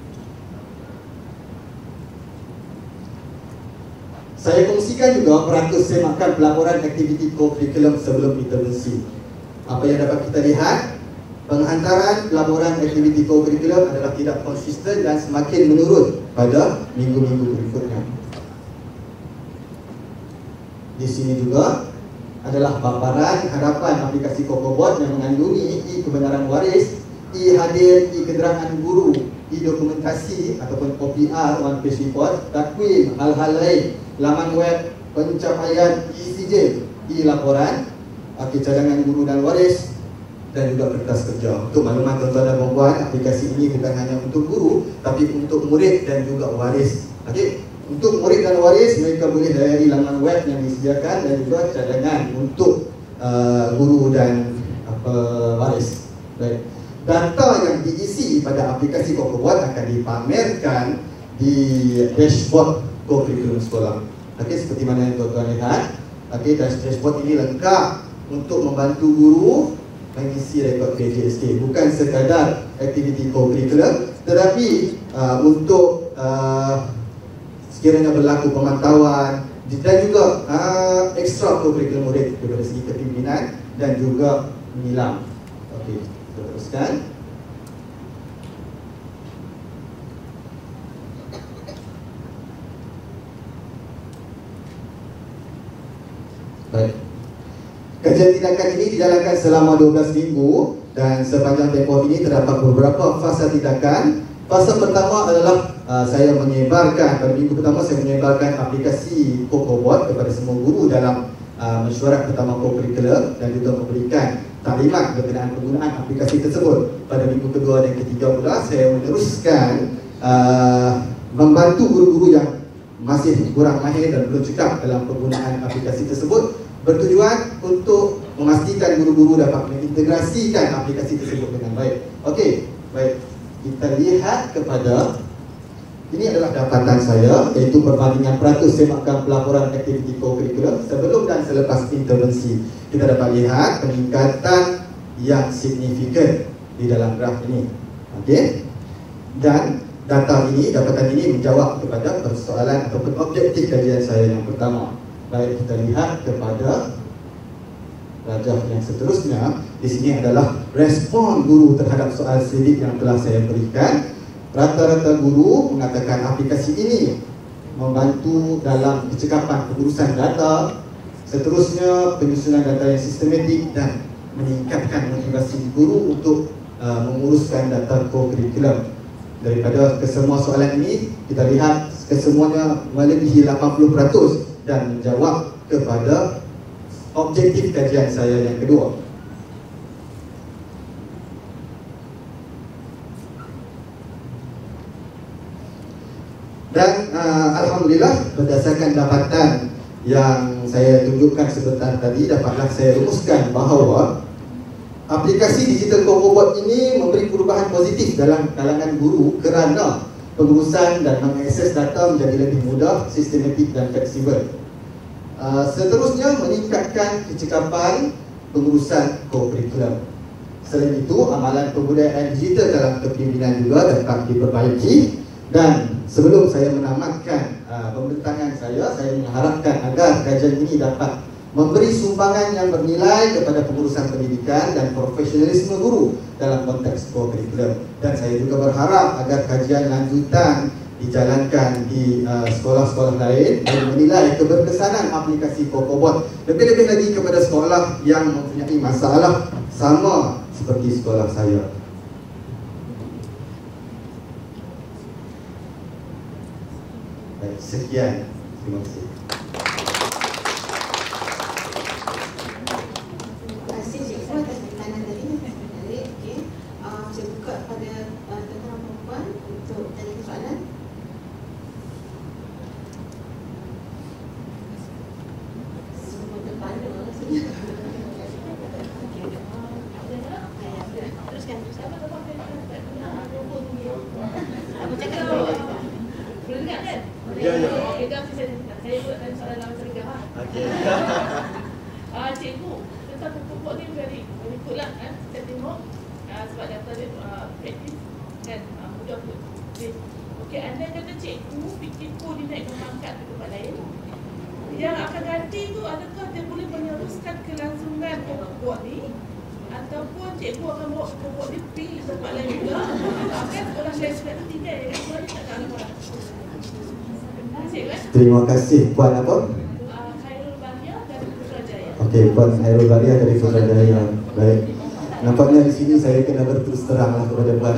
Saya kongsikan juga peratus semakan pelaporan aktiviti co-curriculum sebelum intervensi. Apa yang dapat kita lihat, penghantaran pelaporan aktiviti co-curriculum adalah tidak konsisten dan semakin menurun pada minggu-minggu berikutnya. Di sini juga adalah paparan harapan aplikasi CocoBot yang mengandungi kebenaran waris, hadir, kederangan guru, dokumentasi ataupun OPR, one page report, takwim, hal-hal lain, laman web, pencapaian, CJ, laporan, cadangan guru dan waris, dan juga kertas kerja. Untuk makluman tuan-tuan dan puan-puan, aplikasi ini bukan hanya untuk guru, tapi untuk murid dan juga waris. Okey. Untuk murid dan waris, mereka boleh layari laman web yang disediakan dan juga cadangan untuk guru dan waris. Baik. Data yang diisi pada aplikasi CocoBot akan dipamerkan di dashboard co-curriculum sekolah. Okey, seperti mana yang tuan-tuan lihat. Okey, dashboard ini lengkap untuk membantu guru mengisi rekod PJSK. Bukan sekadar aktiviti co-curriculum, tetapi untuk sekiranya berlaku pemantauan dan juga ekstra co-curriculum murid daripada segi kepimpinan dan juga menyilam. Okey, kita teruskan. Baik. Kajian tindakan ini dijalankan selama 12 minggu dan sepanjang tempoh ini terdapat beberapa fasa tindakan Fasa pertama adalah saya menyebarkan, pada minggu pertama saya menyebarkan aplikasi CoCoBot kepada semua guru dalam mesyuarat pertama co-curriculum dan juga memberikan taklimat berkenaan penggunaan aplikasi tersebut. Pada minggu kedua dan ketiga pula saya meneruskan membantu guru-guru yang masih kurang mahir dan belum cekap dalam penggunaan aplikasi tersebut, bertujuan untuk memastikan guru-guru dapat mengintegrasikan aplikasi tersebut dengan baik. Okey, baik. Kita lihat kepada, ini adalah dapatan saya, iaitu perbandingan peratus semakan pelaporan aktiviti co-curriculum sebelum dan selepas intervensi. Kita dapat lihat peningkatan yang signifikan di dalam graf ini. Okey. Dan dapatan ini menjawab kepada persoalan ataupun objektif kajian saya yang pertama. Baik, kita lihat kepada rajah yang seterusnya. Di sini adalah respon guru terhadap soal selidik yang telah saya berikan. Rata-rata guru mengatakan aplikasi ini membantu dalam kecekapan pengurusan data, seterusnya penyusunan data yang sistematik dan meningkatkan motivasi guru untuk menguruskan data co-curriculum. Daripada kesemua soalan ini, kita lihat kesemuanya melebihi 80% dan menjawab kepada objektif kajian saya yang kedua. Dan alhamdulillah, berdasarkan dapatan yang saya tunjukkan sebentar tadi, dapatlah saya rumuskan bahawa aplikasi digital CoCoBot ini memberi perubahan positif dalam kalangan guru kerana pengurusan dan mengakses data menjadi lebih mudah, sistematik dan fleksibel. Seterusnya, meningkatkan kecekapan pengurusan co-curriculum. Selain itu, amalan pembudayaan digital dalam kepimpinan juga dapat diperbaiki. Dan sebelum saya menamatkan pembentangan saya mengharapkan agar kajian ini dapat memberi sumbangan yang bernilai kepada pengurusan pendidikan dan profesionalisme guru dalam konteks co-curriculum. Dan saya juga berharap agar kajian lanjutan dijalankan di sekolah-sekolah lain dan menilai keberkesanan aplikasi CoCoBot, lebih-lebih lagi kepada sekolah yang mempunyai masalah sama seperti sekolah saya. Baik, sekian. Terima kasih. Terima kasih cikgu atas pertanyaan tadi. Menarik. Okey. Saya buka pada tuan-tuan perempuan untuk tanya soalan. Semua terpana rasanya. Teruskan. Apa cakap dulu? Boleh dengar kan? Ya. Saya buat tanya soalan dalam serigah. Okey. Cikgu, tentang CoCoBot ni very good lah kan. Saya tengok sebab data dia praktis dan mudah untuk tulis. Okey, anda kata cikgu fikir dia naikkan pangkat ke tempat lain. Yang akan ganti tu, adakah dia boleh meneruskan kelangsungan CoCoBot ni? Ataupun cikgu akan bawa CoCoBot ni pergi tempat lain juga? Kan orang lain sudah tinggal, yang orang ni tak tahu orang. Terima kasih Puan apa? Khairul Bahriah dari Putrajaya. Okey, Puan Khairul Bahriah dari Putrajaya. Baik. Nampaknya di sini saya kena berterus teranglah kepada Puan.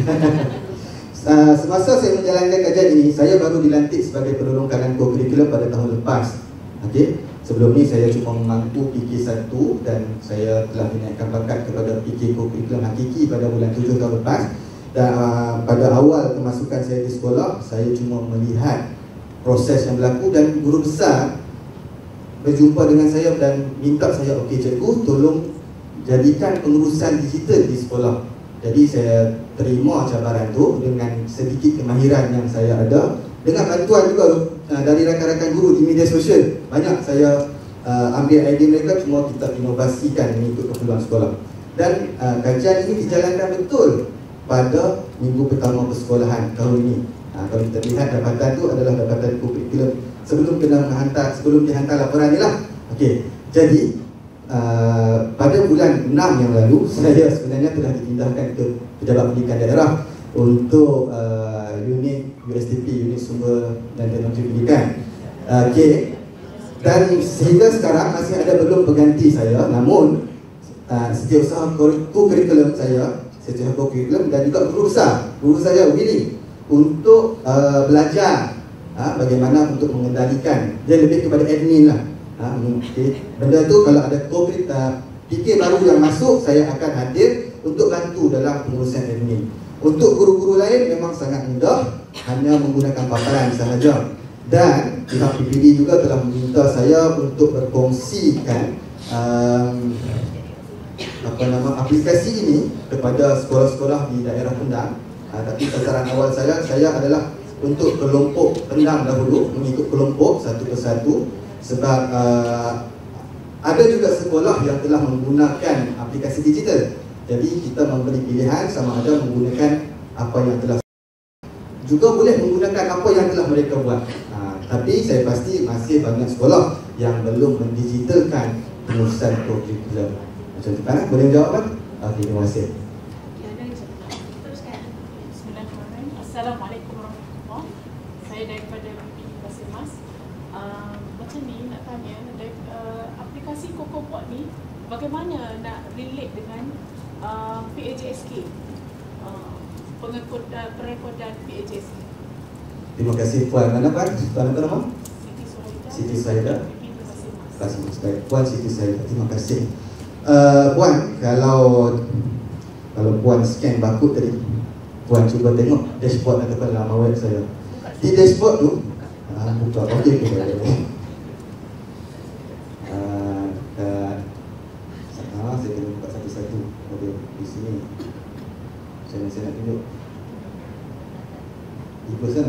Semasa saya menjalankan kajian ini, saya baru dilantik sebagai penolong kanan co-curriculum pada tahun lepas. Okey. Sebelum ni saya cuma mengampu PK1 dan saya telah dinaikkan pangkat kepada PK co-curriculum hakiki pada bulan 7 tahun lepas. Dan pada awal kemasukan saya di sekolah, saya cuma melihat proses yang berlaku dan guru besar berjumpa dengan saya dan minta saya, okey cikgu, tolong jadikan pengurusan digital di sekolah. Jadi saya terima cabaran tu dengan sedikit kemahiran yang saya ada, dengan bantuan juga dari rakan-rakan guru di media sosial. Banyak saya ambil idea mereka, cuma kita inovasikan mengikut keperluan sekolah. Dan kajian ini dijalankan betul pada minggu pertama persekolahan tahun ini. Kalau kita lihat dapatan tu adalah dapatan co-curriculum sebelum dihantar laporan ni lah. Okey, jadi pada bulan 6 yang lalu saya sebenarnya telah dipindahkan ke Pejabat Pendidikan Daerah untuk unit USTP, unit sumber dan teknologi pendidikan. Okey, dan sehingga sekarang masih ada belum pengganti saya. Namun setiausaha co-curriculum saya secara kurikulum, dan juga guru saya willing untuk belajar bagaimana untuk mengendalikan. Dia lebih kepada admin lah. Benda tu kalau ada fikir baru yang masuk, saya akan hadir untuk bantu dalam pengurusan admin. Untuk guru-guru lain memang sangat mudah, hanya menggunakan paparan sahaja. Dan pihak PPD juga telah meminta saya untuk berkongsikan aplikasi ini kepada sekolah-sekolah di daerah Pendang. Tapi sasaran awal saya adalah untuk kelompok Pendang dahulu, mengikut kelompok satu persatu. Sebab ada juga sekolah yang telah menggunakan aplikasi digital. Jadi kita memberi pilihan sama ada menggunakan apa yang telah, juga boleh menggunakan apa yang telah mereka buat. Tapi saya pasti masih banyak sekolah yang belum mendigitalkan pengurusan kurikulum. Macam tu kan? Boleh jawab kan? Terima kasih. Bismillahirrahmanirrahim. Assalamualaikum warahmatullahi. Saya daripada PPD Pasir Mas. Macam ni nak tanya, aplikasi CocoBot ni bagaimana nak relate dengan PAJSK, perekodan PAJSK? Terima kasih Puan. Mana Puan? Puan apa nama? Siti Siti Suhaida. Saida. Puan Siti Saida. Terima kasih. Puan, kalau Puan scan barcode tadi, Puan cuba tengok dashboard ataupun laman web saya. Di dashboard tu, buka. Okey, saya kena buka satu-satu. Okey, di sini. Saya nak tunjuk. Di sana.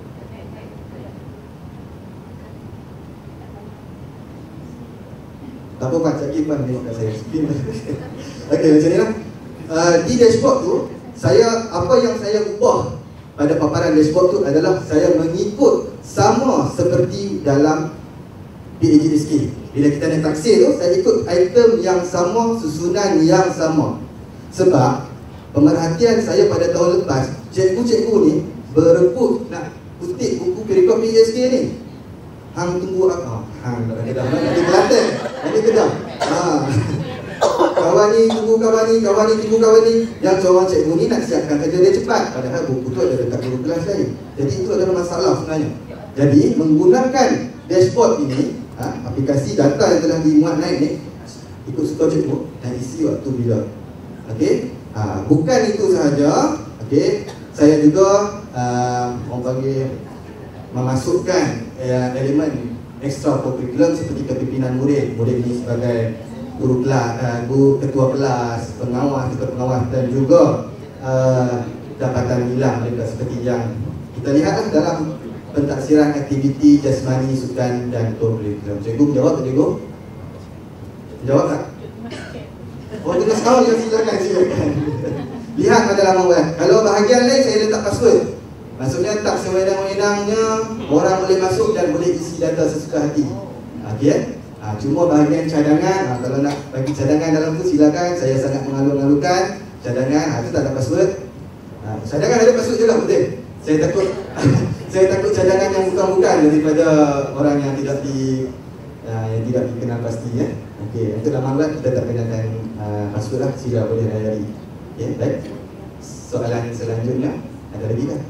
Tak apa Puan, cakap Puan tengok kat saya. Okey, macam ni lah. Di dashboard tu, apa yang saya ubah pada paparan dashboard tu adalah saya mengikut sama seperti dalam PAJSK. Bila kita naik taksir tu, saya ikut item yang sama, susunan yang sama. Sebab pemerhatian saya pada tahun lepas, cikgu-cikgu ni berebut nak kutip buku kurikulum PAJSK ni. Hang tunggu apa? Hang dah kedah. Nanti Kelantan. Nanti kedah. Kawan ni tunggu kawan ni, kawan ni tunggu kawan ni. Yang seorang cikgu ni nak siapkan kerja dia cepat. Padahal buku tu ada dekat guru kelas lain. Jadi itu adalah masalah sebenarnya. Jadi menggunakan dashboard ini, aplikasi data yang telah dimuat naik ni, ikut suka cikgu dan isi waktu bila. Okey. Bukan itu sahaja. Okey. Saya juga orang panggil memasukkan elemen ekstra kurikulum seperti kepimpinan murid. Murid ini sebagai guru kelas, ketua kelas, pengawas, ketua pengawas, dan juga dapatan hilang mereka seperti yang kita lihatlah dalam pentaksiran aktiviti jasmani, sukan dan kurikulum. Cikgu menjawab tak cikgu? Jawab tak? Oh, tengah sekali yang silakan. Lihat pada laman web. Kalau bahagian lain saya letak password. Maksudnya tak sewenang-wenangnya orang boleh masuk dan boleh isi data sesuka hati. Okey. Cuma bahagian cadangan, kalau nak bagi cadangan dalam tu silakan. Saya sangat mengalur-alurkan cadangan. Itu tak ada password. Cadangan ada password juga betul. Saya takut cadangan yang bukan-bukan daripada orang yang tidak dikenal pasti ya. Okey, untuk laman web kita tak kenakan password lah. Sila boleh layari. Okey, baik. Soalan selanjutnya ada lagi kan?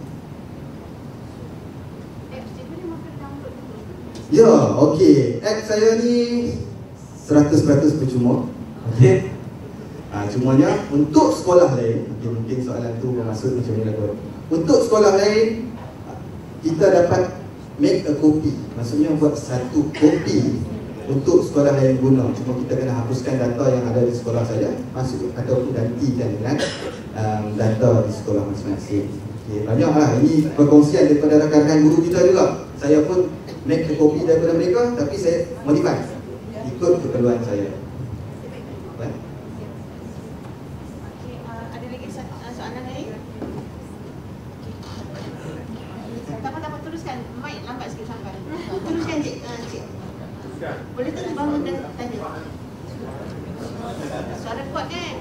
Ya, okey. App saya ni 100% percuma. Okey. Cumanya untuk sekolah lain, mungkin soalan tu bermaksud macam ni lah kot. Untuk sekolah lain, kita dapat make a copy. Maksudnya buat satu kopi untuk sekolah lain guna. Cuma kita kena hapuskan data yang ada di sekolah saya, masuk ataupun gantikan dengan data di sekolah masing-masing. Okay, banyaklah. Ini perkongsian daripada rakan-rakan guru kita juga. Saya pun make a copy daripada mereka, tapi saya modify ikut keperluan saya. Baik. Okey, ada lagi soalan lain? Tak apa, teruskan. Mic lambat sikit sampai. Teruskan cik. Boleh terus bangun dan tanya. Suara kuat kan?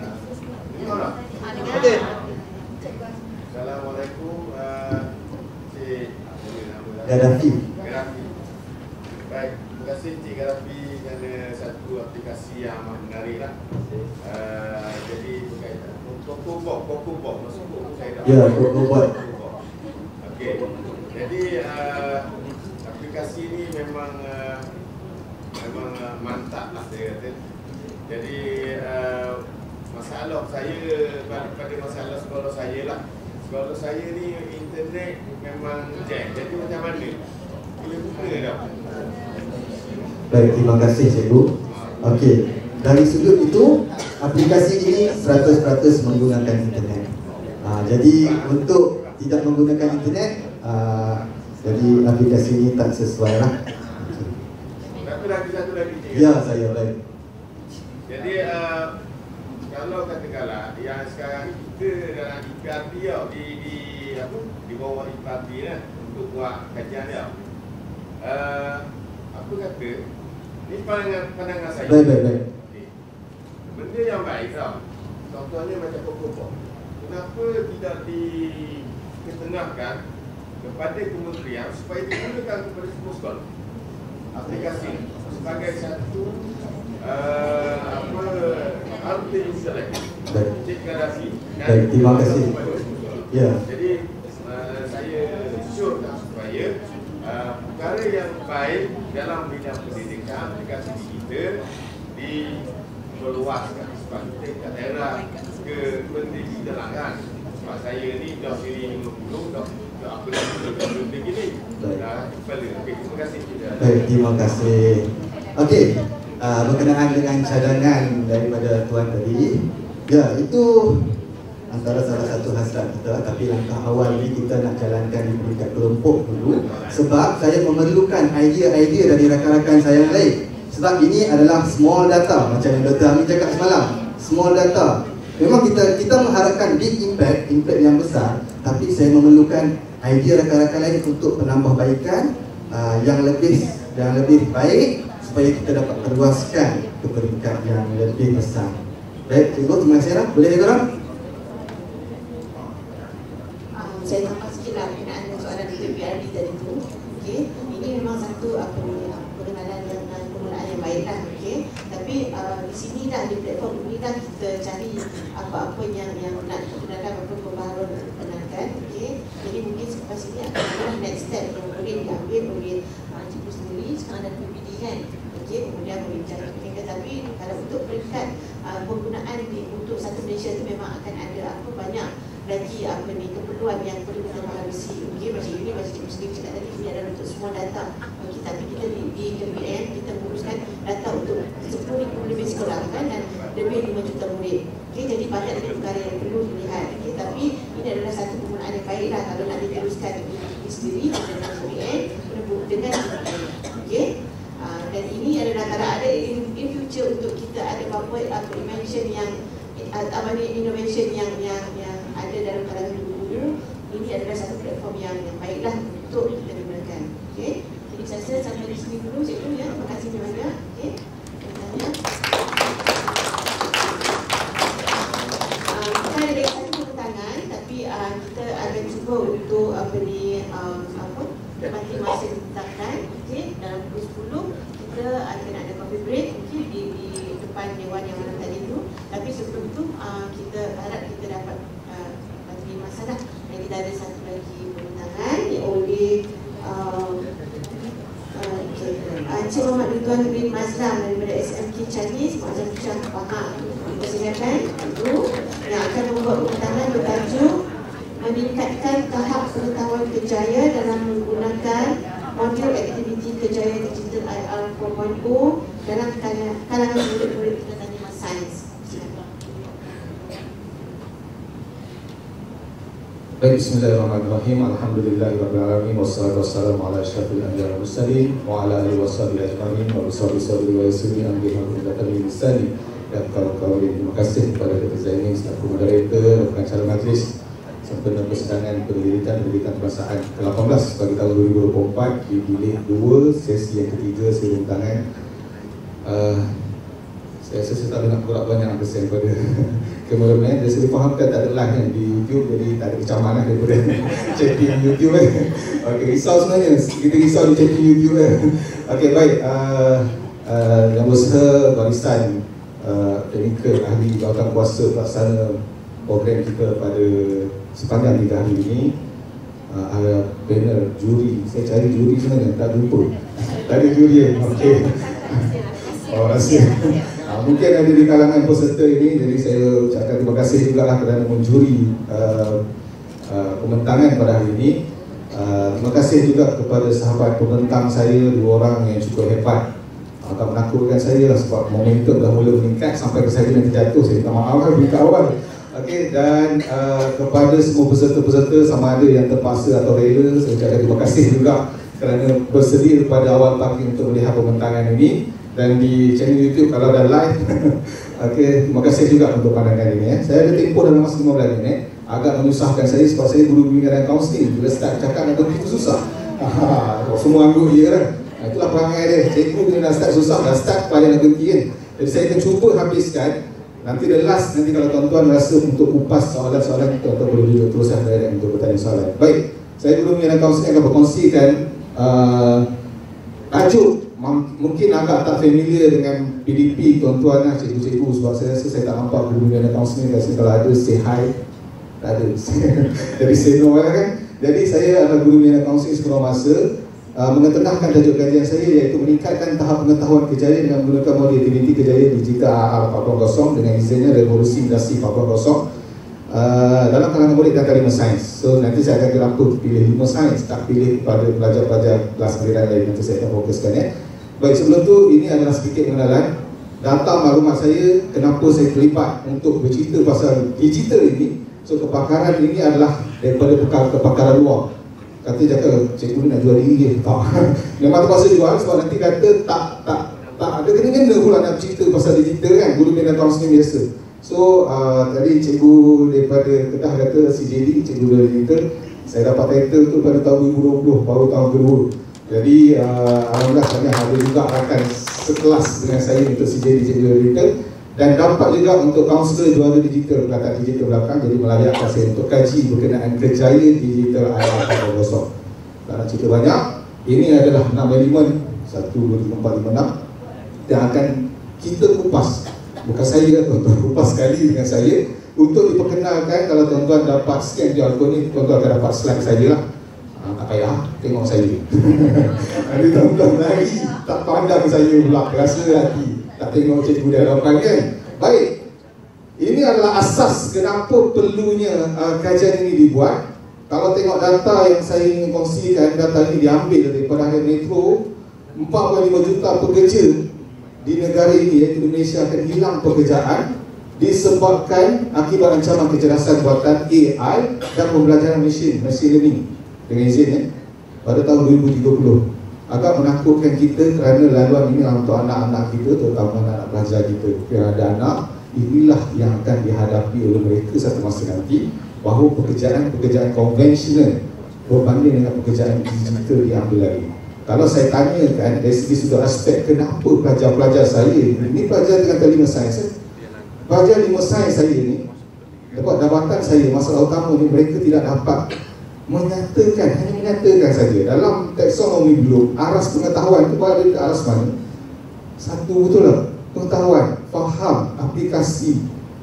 Okey. Assalamualaikum, Cik Gaddafi. Baik, terima kasih Cik Gaddafi kerana satu aplikasi yang amat menarik lah. Jadi berkaitan Kokobot masuk buku saya dah. Ya, Kokobot. Okey. Jadi aplikasi ni memang mantap lah saya kata. Jadi masalah saya pada masalah sekolah saya lah. Sekolah saya ni internet memang jam. Jadi macam mana? Bila buka dah. Baik, terima kasih cikgu. Okey, dari sudut itu aplikasi ini 100% menggunakan internet. Jadi untuk tidak menggunakan internet, jadi aplikasi ini tak sesuai lah. Satu lagi. Ya, saya baik. Jadi kalau katakanlah yang sekarang kita dalam IKP di bawah IKP lah untuk buat kajian dia. Apa kata ni pandangan saya. Baik. Okay. Benda yang baik tau. Contohnya macam Kokobot. Kenapa tidak diketengahkan kepada kementerian supaya digunakan kepada semua sekolah aplikasi sebagai satu user lagi. Cik Gaddafi. Baik, terima kasih. Ya. Jadi saya syorkan supaya perkara yang baik dalam bidang pendidikan aplikasi digital diperluaskan sebab kita daerah ke pendidikan lah kan. Sebab saya ni dah sini 50 dah apa dah begini. Dah kepala. Okey, terima kasih. Baik, terima kasih. Okey, berkenaan dengan cadangan daripada tuan tadi, ya itu antara salah satu hasrat kita, tapi langkah awal ini kita nak jalankan di peringkat kelompok dulu sebab saya memerlukan idea-idea dari rakan-rakan saya yang lain. Sebab ini adalah small data macam yang Dr. Amin cakap semalam. Small data. Memang kita mengharapkan big impact yang besar, tapi saya memerlukan idea rakan-rakan lain untuk penambahbaikan yang lebih baik supaya kita dapat terluaskan ke peringkat yang lebih besar. Baik, cikgu, terima kasih. Boleh korang? Saya tambah sikit lah berkenaan dengan soalan PRD tadi tu. Okay. Ini memang satu pengenalan dengan penggunaan yang baik lah. Okay. Tapi di sini dah, di platform ini dah kita cari apa-apa yang nak digunakan, apa pembaharuan perkenalkan. Okay. Jadi mungkin selepas ini akan next step yang boleh diambil oleh cikgu sendiri. Sekarang ada PPD kan. Okay. Kemudian boleh bicara teknikal. Tapi kalau untuk peringkat penggunaan untuk satu Malaysia itu memang akan ada banyak lagi keperluan yang perlu kita mengharusi. Okey, macam ini macam cikgu sendiri cakap tadi, ini adalah untuk semua data. Okey, tapi kita di KPM kita menguruskan data untuk 10,000 lebih sekolah kan, dan lebih 5 juta murid. Okey, jadi banyak lagi perkara yang perlu dilihat. Okey, tapi ini adalah satu penggunaan yang baiklah kalau nak diteruskan di sendiri dengan KPM dengan KPM. Okey. Dan ini adalah kalau ada in future untuk kita ada apa invention yang innovation yang ada dalam kalangan guru, ini adalah satu platform yang baiklah untuk kita gunakan. Okey. Jadi saya rasa sampai di sini dulu cikgu ya. Terima kasih banyak. Okey. Kita ada satu pertanyaan, tapi kita akan cuba untuk bagi masa ditetapkan. Okey, dalam pukul 10 kita akan ada coffee break di depan dewan yang mana tadi tu. Tapi sebelum tu kita harap kita dapat bagi masalah. Dan kita ada satu lagi permintaan oleh Encik Muhammad Ridwan bin Mazlan daripada SMK Chinese Mazlan Syah Pahang. Persilakan itu yang akan membuat permintaan bertajuk meningkatkan tahap pengetahuan kejaya dalam menggunakan modul aktiviti kejayaan digital IR 4.0 dalam kalangan murid-murid Teknik Sains. Baik, bismillahirrahmanirrahim. Alhamdulillahirabbil alamin wassalatu wassalamu ala asyrafil anbiya'i wal mursalin wa ala alihi washabihi ajma'in wa bisabri wa yasri amri hamdatan lisani dan kawan-kawan. Terima kasih kepada Dr. Zaini selaku moderator pengacara majlis sempena persidangan pendidikan kebangsaan ke-18 bagi tahun 2024 di bilik 2 sesi yang ketiga sebelum tangan. Saya rasa saya tak nak kurang banyak persen pada kameraman. Dia saya fahamkan tak ada live kan di YouTube, jadi tak ada kecaman daripada chatting YouTube kan. Okey, risau sebenarnya, kita risau di chatting YouTube kan. Okey, baik. Yang berusaha barisan teknikal ahli jawatan kuasa pelaksana program kita pada sepanjang 3 hari ini. Ada panel juri, saya cari juri sebenarnya, tak jumpa. Tak ada juri. Okey. Oh, rahsia. Mungkin ada di kalangan peserta ini, jadi saya ucapkan terima kasih juga lah kerana menjuri pembentangan pada hari ini. Terima kasih juga kepada sahabat pembentang saya, 2 orang yang cukup hebat. Agak menakutkan saya lah sebab momentum dah mula meningkat sampai ke saya nanti jatuh. Saya minta maaf lah berita awal. Okey, dan kepada semua peserta-peserta sama ada yang terpaksa atau rela, saya ucapkan terima kasih juga kerana bersedia pada awal pagi untuk melihat pembentangan ini. Dan di channel YouTube kalau dah live. Okey, terima kasih juga untuk pandangan ini. Saya ada tempoh dalam masa 15 minit. Agak menyusahkan saya sebab saya guru bimbingan dan kaunseling. Bila start cakap nak begitu susah. Semua angguk je kan. Itulah perangai dia. Cikgu bila dah start susah, dah start payah nak berhenti kan. Jadi saya akan cuba habiskan. Nanti the last, nanti kalau tuan-tuan rasa untuk kupas soalan-soalan itu, atau boleh duduk teruskan direct untuk bertanya soalan. Baik, saya guru bimbingan dan kaunseling akan berkongsikan tajuk mungkin agak tak familiar dengan PDP tuan-tuan lah, cikgu-cikgu, sebab saya rasa saya tak nampak guru bimbingan dan kaunseling. Biasanya kalau ada say hi, tak ada. Jadi say no kan. Jadi saya adalah guru bimbingan dan kaunseling sepenuh masa, mengetengahkan tajuk kajian saya iaitu meningkatkan tahap pengetahuan kejayaan dengan menggunakan model aktiviti kejayaan digital AR 4.0 dengan izinnya revolusi industri 4.0 dalam kalangan murid dan kalimat sains. So nanti saya akan kenapa pilih 5 sains, tak pilih kepada pelajar-pelajar kelas giliran lain. Nanti saya akan fokuskan ya. Baik, sebelum tu ini adalah sedikit pengenalan data maklumat saya, kenapa saya terlibat untuk bercerita pasal digital ini. So kepakaran ini adalah daripada kepakaran luar. Kata cakap cikgu ni nak jual diri ke? Tak. Memang terpaksa jual sebab nanti kata tak ada kena-kena pula nak cerita pasal digital kan. Guru bimbingan kaunseling biasa. So tadi cikgu daripada Kedah kata CJD, cikgu dari digital. Saya dapat title tu pada tahun 2020, baru tahun kedua. Jadi alhamdulillah saya ada juga rakan sekelas dengan saya untuk CJD, cikgu dari digital. Dan dapat juga untuk kaunselor juara digital, pelatihan digital belakang. Jadi melayakkan saya untuk kaji berkenaan kejayaan digital AR 4.0. Tak nak cerita banyak. Ini adalah 6 elemen 1, 2, 3, 4, 5, 6 yang akan kita kupas. Bukan saya tuan-tuan, kupas sekali dengan saya untuk diperkenalkan. Kalau tuan-tuan dapat scan QR code ni, tuan-tuan akan dapat slide sajalah. Tak payah tengok saya. Nanti tuan-tuan lagi tak pandang saya pula, rasa hati tak tengok cikgu dia hadapan kan. Baik, ini adalah asas kenapa perlunya kajian ini dibuat. Kalau tengok data yang saya ingin kongsikan, data ini diambil daripada harian Metro. 45 juta pekerja di negara ini, iaitu Indonesia, akan hilang pekerjaan disebabkan akibat ancaman kecerdasan buatan AI dan pembelajaran machine learning dengan izin pada tahun 2030. Agak menakutkan kita kerana laluan ini untuk anak-anak kita, terutama anak pelajar kita. Yang ada anak, inilah yang akan dihadapi oleh mereka satu masa nanti, bahawa pekerjaan konvensional berbanding dengan pekerjaan digital diambil lagi. Kalau saya tanyakan dari segi sudut aspek kenapa pelajar-pelajar saya, ini pelajar dengan kelima sains, pelajar 5 sains saya ni, dapat jabatan saya, masalah utama ni mereka tidak dapat menyatakan, hanya menyatakan saja. Dalam taksonomi Bloom, aras pengetahuan itu berada di aras mana? Satu betul lah, pengetahuan, faham, aplikasi,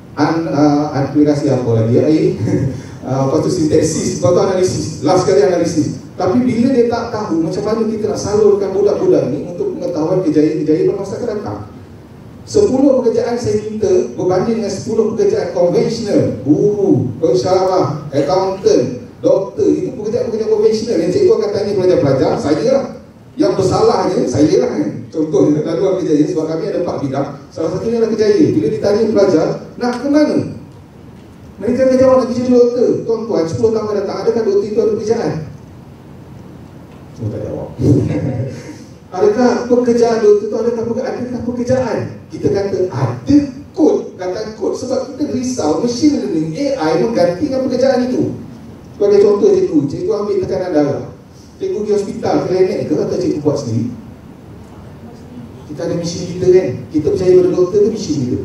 aplikasi apa lagi? Lepas tu sintaksis, lepas tu analisis, last sekali analisis. Tapi bila dia tak tahu macam mana kita nak salurkan budak-budak ni untuk pengetahuan kejayaan pada masa akan datang. 10 pekerjaan saya minta berbanding dengan 10 pekerjaan konvensional, guru, pensyarah, accountant, doktor, itu pekerjaan-pekerjaan konvensional yang cikgu akan tanya pelajar-pelajar, saya lah. Yang bersalahnya, saya lah kan. Contohnya, laluan kejayaan, sebab kami ada 4 bidang, salah satunya adalah kejayaan. Bila ditanya pelajar, nak ke mana? Mereka akan jawab nak jadi doktor. Tuan-tuan, 10 tahun akan datang, adakah doktor itu ada pekerjaan? Semua tak jawab. Adakah pekerjaan doktor itu, adakah pekerjaan? Kita kata, ada kod, kata kod. Sebab kita risau, machine learning, AI menggantikan pekerjaan itu. Sebagai contoh cikgu ambil tekanan darah. Cikgu pergi hospital, klinik ke atau cikgu buat sendiri? Kita ada mesin kita kan. Kita percaya pada doktor ke mesin kita?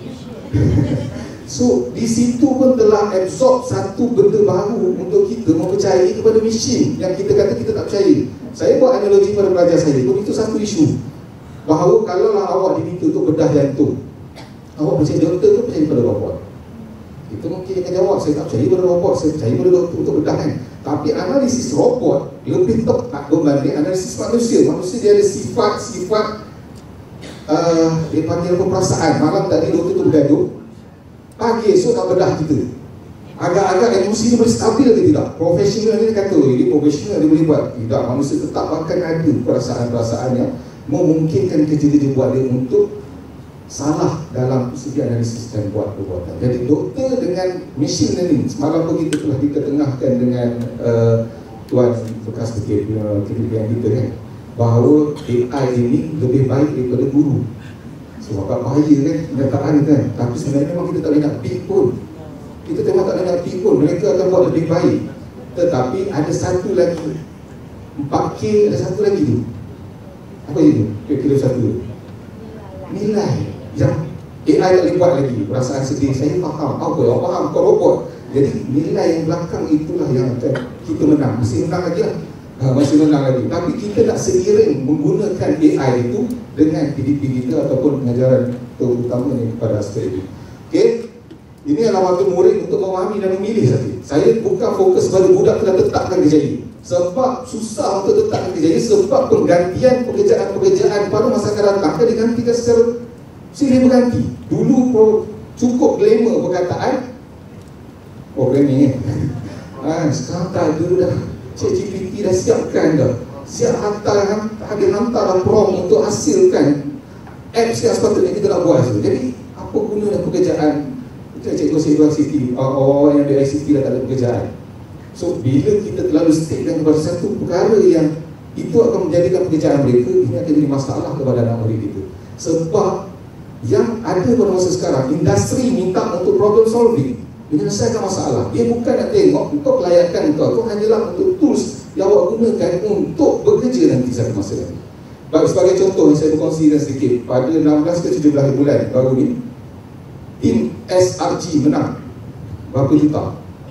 So, di situ pun telah absorb satu benda baru untuk kita mempercayai kepada mesin yang kita kata kita tak percaya. Saya buat analogi pada pelajar saya, itu satu isu. Bahawa kalaulah awak diminta untuk bedah jantung, awak percaya doktor ke percaya pada robot? Kita mungkin akan jawab, saya tak percaya pada robot, saya percaya pada doktor untuk bedah kan. Tapi analisis robot lebih tepat berbanding analisis manusia. Manusia dia ada sifat-sifat dia panggil apa, perasaan. Malam tadi doktor tu bergaduh, pagi esok nak bedah kita. Agak-agak emosi ni boleh stabil ke tidak? Profesional ni kata, dia profesional, dia boleh buat. Tidak, manusia tetap akan ada perasaan-perasaan yang memungkinkan kerja dia buat dia untuk salah dalam segi analisis dan buat perbuatan. Jadi doktor dengan machine learning, semalam pun kita telah diketengahkan dengan tuan bekas ketua kita kan, bahawa AI ini lebih baik daripada guru. So agak bahaya kan kenyataan kan. Tapi sebenarnya memang kita tak boleh nak beat pun. Kita memang tak boleh nak beat pun. Mereka akan buat lebih baik. Tetapi ada satu lagi, 4K ada satu lagi tu. Apa itu? Kira-kira satu nilai yang AI tak boleh buat lagi. Perasaan sedih, saya faham. Apa? Awak faham? Kau robot. Jadi nilai yang belakang itulah yang akan kita menang. Masih menang lagi lah. Masih menang lagi. Tapi kita tak seiring menggunakan AI itu dengan PDP kita ataupun pengajaran terutamanya kepada aspek ini. Okay? Ini adalah waktu murid untuk memahami dan memilih saja. Saya bukan fokus pada budak telah tetapkan kerjaya. Sebab susah untuk tetapkan kerjaya, sebab penggantian pekerjaan-pekerjaan pada masa akan datang akan digantikan secara silih berganti. Dulu cukup glamour perkataan programming sekarang tak ada dah. ChatGPT dah siapkan dah. Siap hantar dah prompt untuk hasilkan apps yang sepatutnya kita nak buat. Jadi apa guna dah pekerjaan cikgu Siti, orang yang di ICT dah tak ada pekerjaan. So bila kita terlalu stickkan kepada satu perkara yang itu akan menjadikan pekerjaan mereka, ini akan jadi masalah kepada anak murid kita. Sebab yang ada pada masa sekarang, industri minta untuk problem solving, menyelesaikan masalah. Dia bukan nak tengok untuk kelayakan kau, itu hanyalah untuk tools yang awak gunakan untuk bekerja nanti satu masa nanti. Baik, sebagai contoh yang saya berkongsikan sedikit, pada 16 ke 17 bulan baru ni, tim SRG menang berapa juta?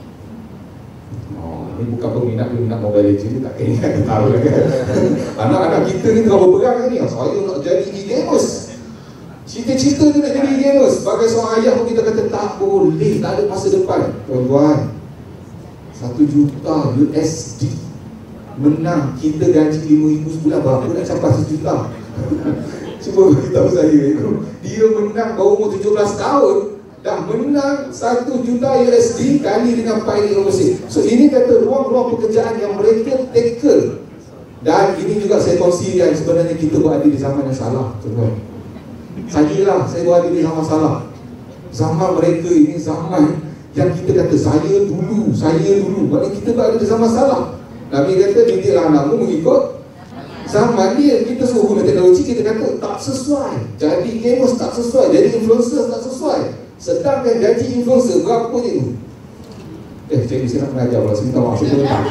Ini bukan peminat Mobile Legends, tak ingat, tahu kan. Anak-anak kita ni tengah berperang ni, saya nak jadi e-gamers. Cita-cita tu nak jadi e-gamers. Sebagai seorang ayah pun kita kata tak boleh, tak ada masa depan. Tuan-tuan, 1 juta USD menang, kita gaji 5,000 sebulan, berapa nak capai 1 juta? Cuba beritahu saya itu. Dia menang baru umur 17 tahun, dah menang 1 juta USD kali dengan pilot overseas. So ini kata ruang-ruang pekerjaan yang mereka tackle. Dan ini juga saya kongsikan, sebenarnya kita berada di zaman yang salah, tuan-tuan. Saya berada di zaman salah. Zaman mereka ini zaman yang kita kata saya dulu. Maknanya kita berada di zaman salah. Nabi kata didiklah anakmu mengikut zaman dia. Kita suruh guna teknologi, kita kata tak sesuai. Jadi gamers tak sesuai, jadi influencer tak sesuai. Sedangkan gaji influencer berapa je tu? Cikgu saya nak mengajar pula, saya minta maaf, saya tak.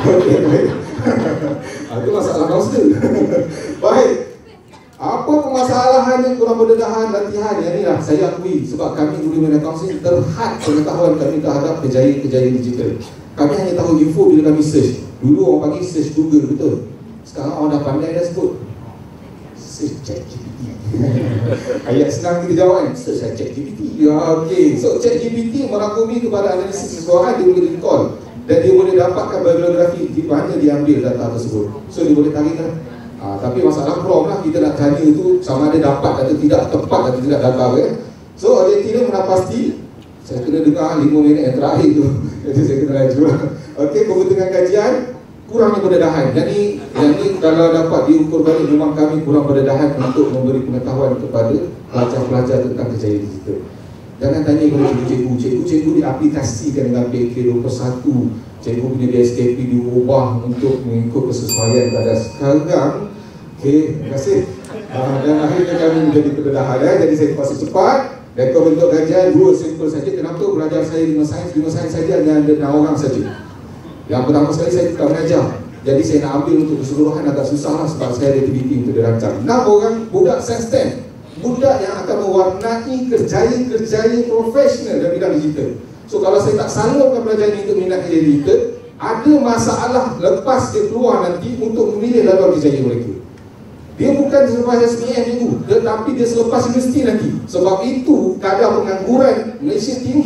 Itu masalah kaunselor. Baik, apa permasalahannya kurang pendedahan latihan? Yang inilah saya akui, sebab kami guru media kaunseling terhad pengetahuan kami terhadap kejayaan digital. Kami hanya tahu info bila kami search. Dulu orang panggil search Google, betul. Sekarang orang dah pandai dah sebut search ChatGPT. Ayat senang kita jawab kan, search ChatGPT. Ya, okey. So ChatGPT merangkumi kepada analisis seseorang, dia boleh recall dan dia boleh dapatkan bibliografi di mana dia ambil data tersebut. So dia boleh tarikkan. Tapi masalah prom lah, kita nak tanya tu sama ada dapat atau tidak, tepat atau tidak data kan. So dia tidak pernah pasti. Saya kena dengar 5 minit yang terakhir tu. Jadi saya kena laju lah. Okey, pembentukan kajian kurangnya pendedahan. Jadi yang ni kalau dapat diukur balik, memang kami kurang pendedahan untuk memberi pengetahuan kepada pelajar-pelajar tentang kejayaan digital. Jangan tanya kepada cikgu diaplikasikan dengan PK21. Cikgu punya DSKP diubah untuk mengikut kesesuaian pada sekarang. Okey, terima kasih. Dan akhirnya kami menjadi pendedahan. Jadi saya terpaksa cepat. Rekod bentuk kajian 2 sampel saja. Kenapa belajar saya 5 sains saja hanya ada 6 orang saja. Yang pertama sekali saya tak mengajar. Jadi saya nak ambil untuk keseluruhan agak susah lah, sebab saya ada aktiviti untuk dirancang. 6 orang budak sains STEM. Budak yang akan mewarnai kerjaya profesional dalam bidang digital. So kalau saya tak salurkan pelajar ini untuk minat kerjaya digital, ada masalah lepas dia keluar nanti untuk memilih laluan kerjaya mereka. Dia bukan selepas SPM itu, tetapi dia selepas universiti nanti. Sebab itu kadar pengangguran Malaysia tinggi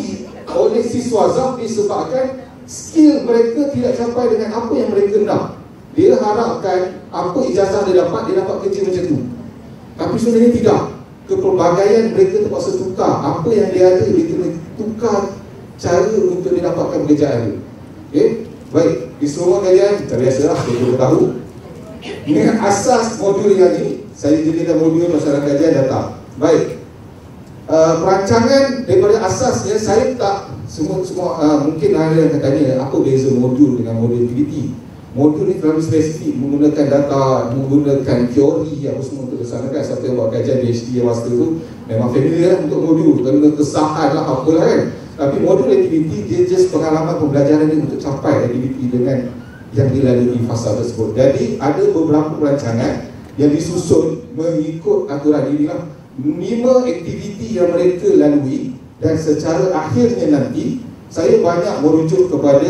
oleh siswa ZAF disebabkan skill mereka tidak capai dengan apa yang mereka nak. Dia harapkan apa ijazah dia dapat kerja macam tu. Tapi sebenarnya tidak. Kepelbagaian mereka terpaksa tukar. Apa yang dia ada, dia kena tukar cara untuk dia dapatkan pekerjaan dia. Okay? Baik, di semua kajian kita biasalah, kita tahu dengan asas modul yang ini, saya jadikan modul masalah kajian data. Baik, perancangan daripada asasnya saya tak semua mungkin ada yang tanya apa beza modul dengan modul aktiviti. Modul ni terlalu spesifik, menggunakan data, menggunakan teori yang semua untuk kesanakan. Siapa yang buat kajian PhD yang master tu memang familiar untuk modul, kena kesahan lah apalah kan. Tapi modul aktiviti dia just pengalaman pembelajaran dia untuk capai aktiviti dengan yang dilalui fasa tersebut. Jadi ada beberapa perancangan yang disusun mengikut aturan inilah 5 aktiviti yang mereka lalui, dan secara akhirnya nanti saya banyak merujuk kepada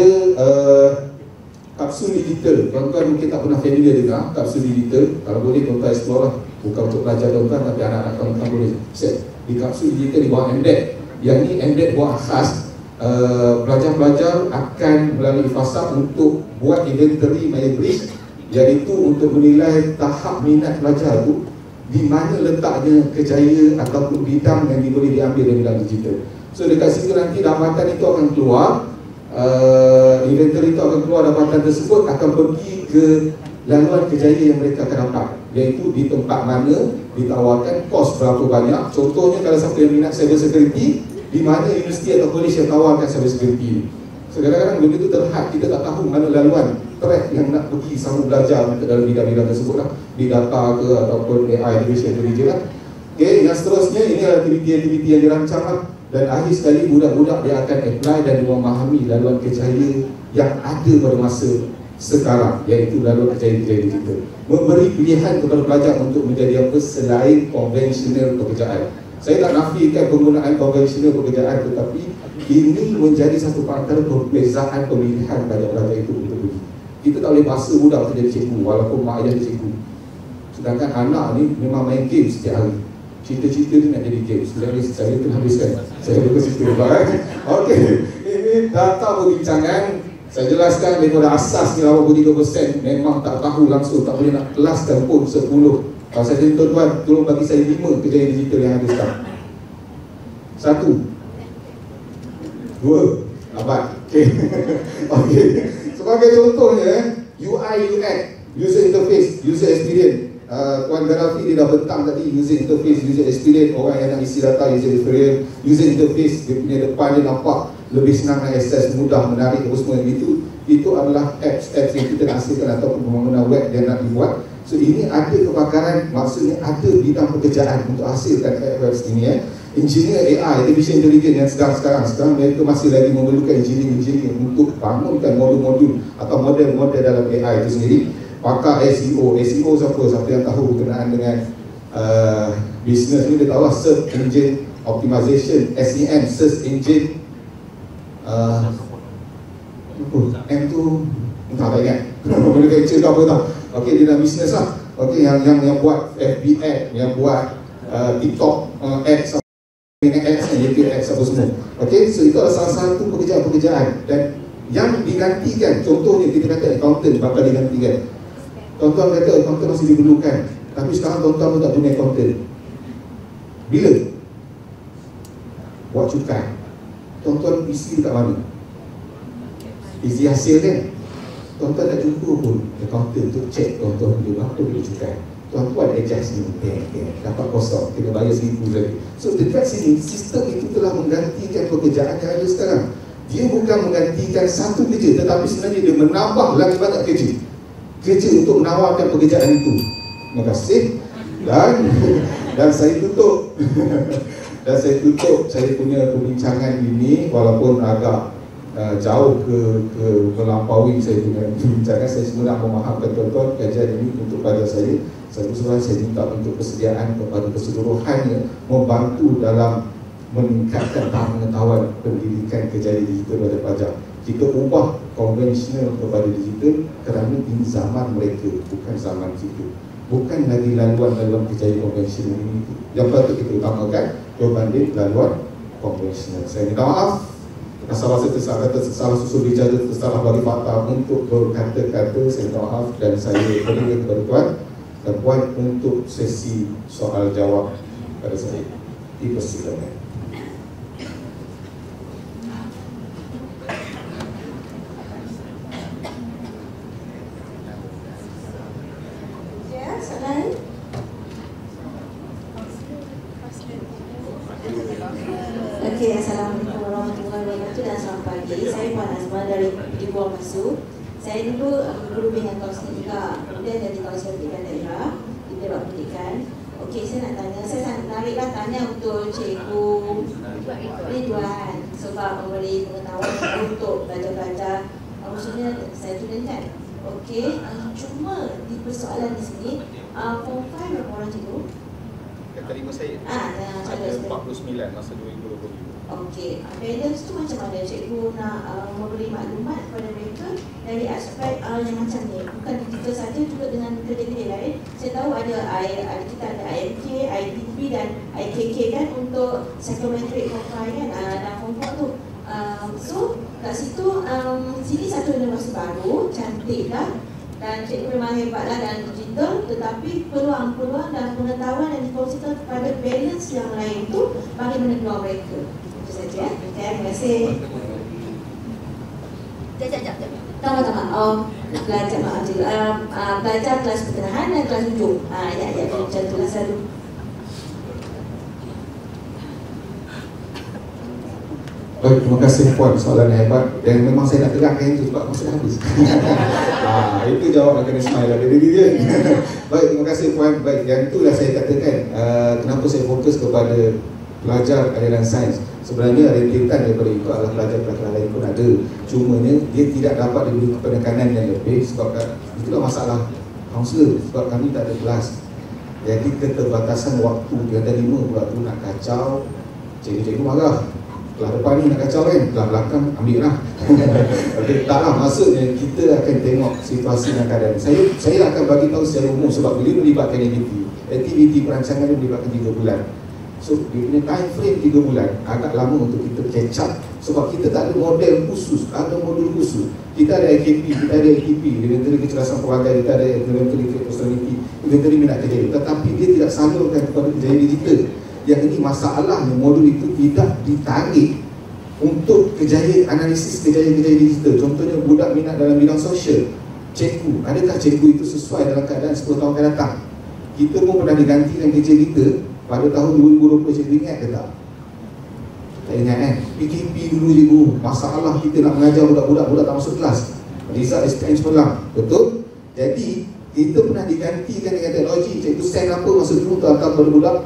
kapsul digital. Tuan-tuan mungkin tak pernah familiar dengan kapsul digital. Kalau boleh tuan-tuan explore lah, bukan untuk pelajar tuan-tuan tapi anak-anak tuan-tuan boleh set di kapsul digital di bawah MDEC. Yang ni MDEC buat khas, pelajar-pelajar akan melalui fasa untuk buat inventory Myabridge, iaitu untuk menilai tahap minat pelajar tu, di mana letaknya kejayaan ataupun bidang yang boleh diambil dari bidang digital. So dekat situ nanti dapatan itu akan keluar, inventory itu akan keluar, dapatan tersebut akan pergi ke laluan kejayaan yang mereka akan dapat, iaitu di tempat mana ditawarkan kos berapa banyak. Contohnya kalau siapa yang minat cyber security, di mana universiti atau kolej yang tawarkan cyber security. So kadang-kadang benda itu terhad, kita tak tahu mana laluan track yang nak pergi sama belajar untuk dalam bidang-bidang tersebut lah, di data ke ataupun AI, artificial intelligence lah. Okay, yang seterusnya ini adalah aktiviti-aktiviti yang dirancang lah. Dan akhir sekali budak-budak dia akan apply dan dia memahami laluan kerjaya yang ada pada masa sekarang, iaitu laluan kerjaya digital. Memberi pilihan kepada pelajar untuk menjadi apa selain konvensional pekerjaan. Saya tak nafikan penggunaan konvensional pekerjaan, tetapi ini menjadi satu antara perbezaan pemilihan pada pelajar itu untuk pergi. Kita tak boleh paksa budak untuk jadi cikgu walaupun mak ayah dia cikgu. Sedangkan anak ni memang main game setiap hari. Cita-cita dia nak jadi game. Sebenarnya saya telah habiskan. Saya lupa cerita pula Okey, ini data perbincangan. Saya jelaskan daripada asas ni 83% memang tak tahu langsung, tak boleh nak kelaskan pun 10. Kalau saya jadi tuan-tuan, tolong bagi saya 5 kejayaan digital yang ada sekarang. 1, 2, abad. Okey. Okey. Sebagai contohnya, UI UX, user interface, user experience. Tuan Garafi dia dah bentang tadi, user interface, user experience. Orang yang nak isi data, user experience, user interface, dia punya depan dia nampak lebih senang nak akses, mudah, menarik, apa semua gitu. Itu adalah apps yang kita nak hasilkan ataupun pembangunan web yang nak dibuat. So ini ada kebakaran, maksudnya ada bidang pekerjaan untuk hasilkan apps ini. Engineer AI, artificial intelligence yang sekarang mereka masih lagi memerlukan engineer untuk bangunkan modul-modul atau model-model dalam AI itu sendiri. Pakar SEO siapa yang tahu berkenaan dengan bisnes ni, dia tahu lah search engine optimization, SEM, search engine M tu tak ingat benda kecil ke apa tau. Okey, dia dalam bisnes lah. Okey, yang buat FB ad, yang buat TikTok ads, YouTube ads apa semua. Okey, so itu adalah salah satu pekerjaan-pekerjaan dan yang digantikan. Contohnya kita kata accountant bakal digantikan. Tuan-tuan kata accountant masih diperlukan, tapi sekarang tuan-tuan pun tak guna accountant. Bila? Buat cukai. Tuan-tuan isi dekat mana? Isi hasil kan? Tuan-tuan tak jumpa pun accountant tu check tuan-tuan dia berapa bila cukai. Tuan-tuan adjust ni, dapat kosong, kena bayar 1,000 lagi. So dekat sini, sistem itu telah menggantikan pekerjaan yang ada sekarang. Dia bukan menggantikan satu kerja, tetapi sebenarnya dia menambah lagi banyak kerja untuk menawarkan pekerjaan itu. Terima kasih. Dan saya tutup saya punya perbincangan ini walaupun agak jauh ke melampaui saya punya perbincangan. Saya semua nak memahamkan tuan-tuan kajian ini untuk pelajar saya. Satu soalan saya minta untuk kesediaan kepada keseluruhannya membantu dalam meningkatkan tahap pengetahuan pendidikan kejayaan digital pada pelajar. Kita ubah konvensional kepada digital kerana ini zaman mereka, bukan zaman kita. Bukan lagi laluan kejayaan konvensional ini yang patut kita utamakan berbanding laluan konvensional. Saya minta maaf salah kata, salah susul bicara, tersalah bagi fakta untuk berkata-kata, saya minta maaf dan saya beri kepada tuan dan puan untuk sesi soal jawab pada saya. Dipersilakan. Okey, Assalamualaikum warahmatullahi wabarakatuh dan selamat pagi. Saya Puan Azma dari di Buang Masu. Saya dulu guru bidang kaunseling juga, kemudian jadi kaunselor pendidikan daerah di Dewan Pendidikan. Okey, saya nak tanya, saya sangat menariklah tanya untuk Cikgu Ridwan sebab memberi pengetahuan untuk pelajar-pelajar maksudnya saya tudingkan. Okey, cuma di persoalan di sini form 5 berapa orang cikgu? Yang terima saya ada 49 masa 2020. Okey, balance tu macam mana cikgu nak memberi maklumat kepada mereka dari aspek yang macam ni, bukan digital saja, juga dengan kerja-kerja lain. Saya tahu kita ada IMK, IDP dan IKK kan untuk psychometric profile kan dan form 4 tu. So kat situ sini satu inovasi baru, cantik lah dan cikgu memang hebatlah dan digital, tetapi peluang-peluang dan pengetahuan yang dikongsikan kepada balance yang lain tu bagaimana peluang mereka. Itu saja ya. Terima kasih. Sekejap. Tama. Pelajar pelajar kelas pertengahan dan kelas hujung. Ya, macam itulah selalu. Baik, terima kasih Puan, soalan yang hebat dan memang saya nak tegakkan itu sebab masa dah habis. Itu jawab kena smile lah dari dia. Baik, terima kasih Puan. Baik, yang itulah saya katakan kenapa saya fokus kepada pelajar aliran sains. Sebenarnya rentetan daripada itu adalah pelajar-pelajar lain pun ada. Cumanya dia tidak dapat diberi penekanan yang lebih sebab itulah masalah kaunselor, sebab kami tak ada kelas. Jadi keterbatasan waktu, dia ada 5 waktu nak kacau, cikgu-cikgu marah. Kelas depan ni nak kacau kan, kelas belakang ambil lah. Okay, taklah, maksudnya kita akan tengok situasi dan keadaan. Saya akan bagi tahu secara umum sebab beliau melibatkan aktiviti perancangan dia melibatkan 3 bulan. So dia punya time frame 3 bulan agak lama untuk kita catch up sebab kita tak ada model khusus, ada modul khusus. Kita ada AKP, kita ada ATP, inventory kecerdasan pelbagai, kita ada inventory personality, inventory minat kerja, tetapi dia tidak salurkan kepada kejayaan digital. Yang ini masalahnya, modul itu tidak ditarik untuk kejayaan analisis kejayaan digital. Contohnya budak minat dalam bidang sosial, cikgu, adakah cikgu itu sesuai dalam keadaan 10 tahun akan datang? Kita pun pernah digantikan kerja kita pada tahun 2020, cikgu ingat ke tak? Tak ingat kan? PKP dulu cikgu, masalah kita nak mengajar budak-budak tak masuk kelas, result SPM semalam, betul? Jadi kita pernah digantikan dengan teknologi. Cikgu send apa masa dulu tu hantar kepada budak.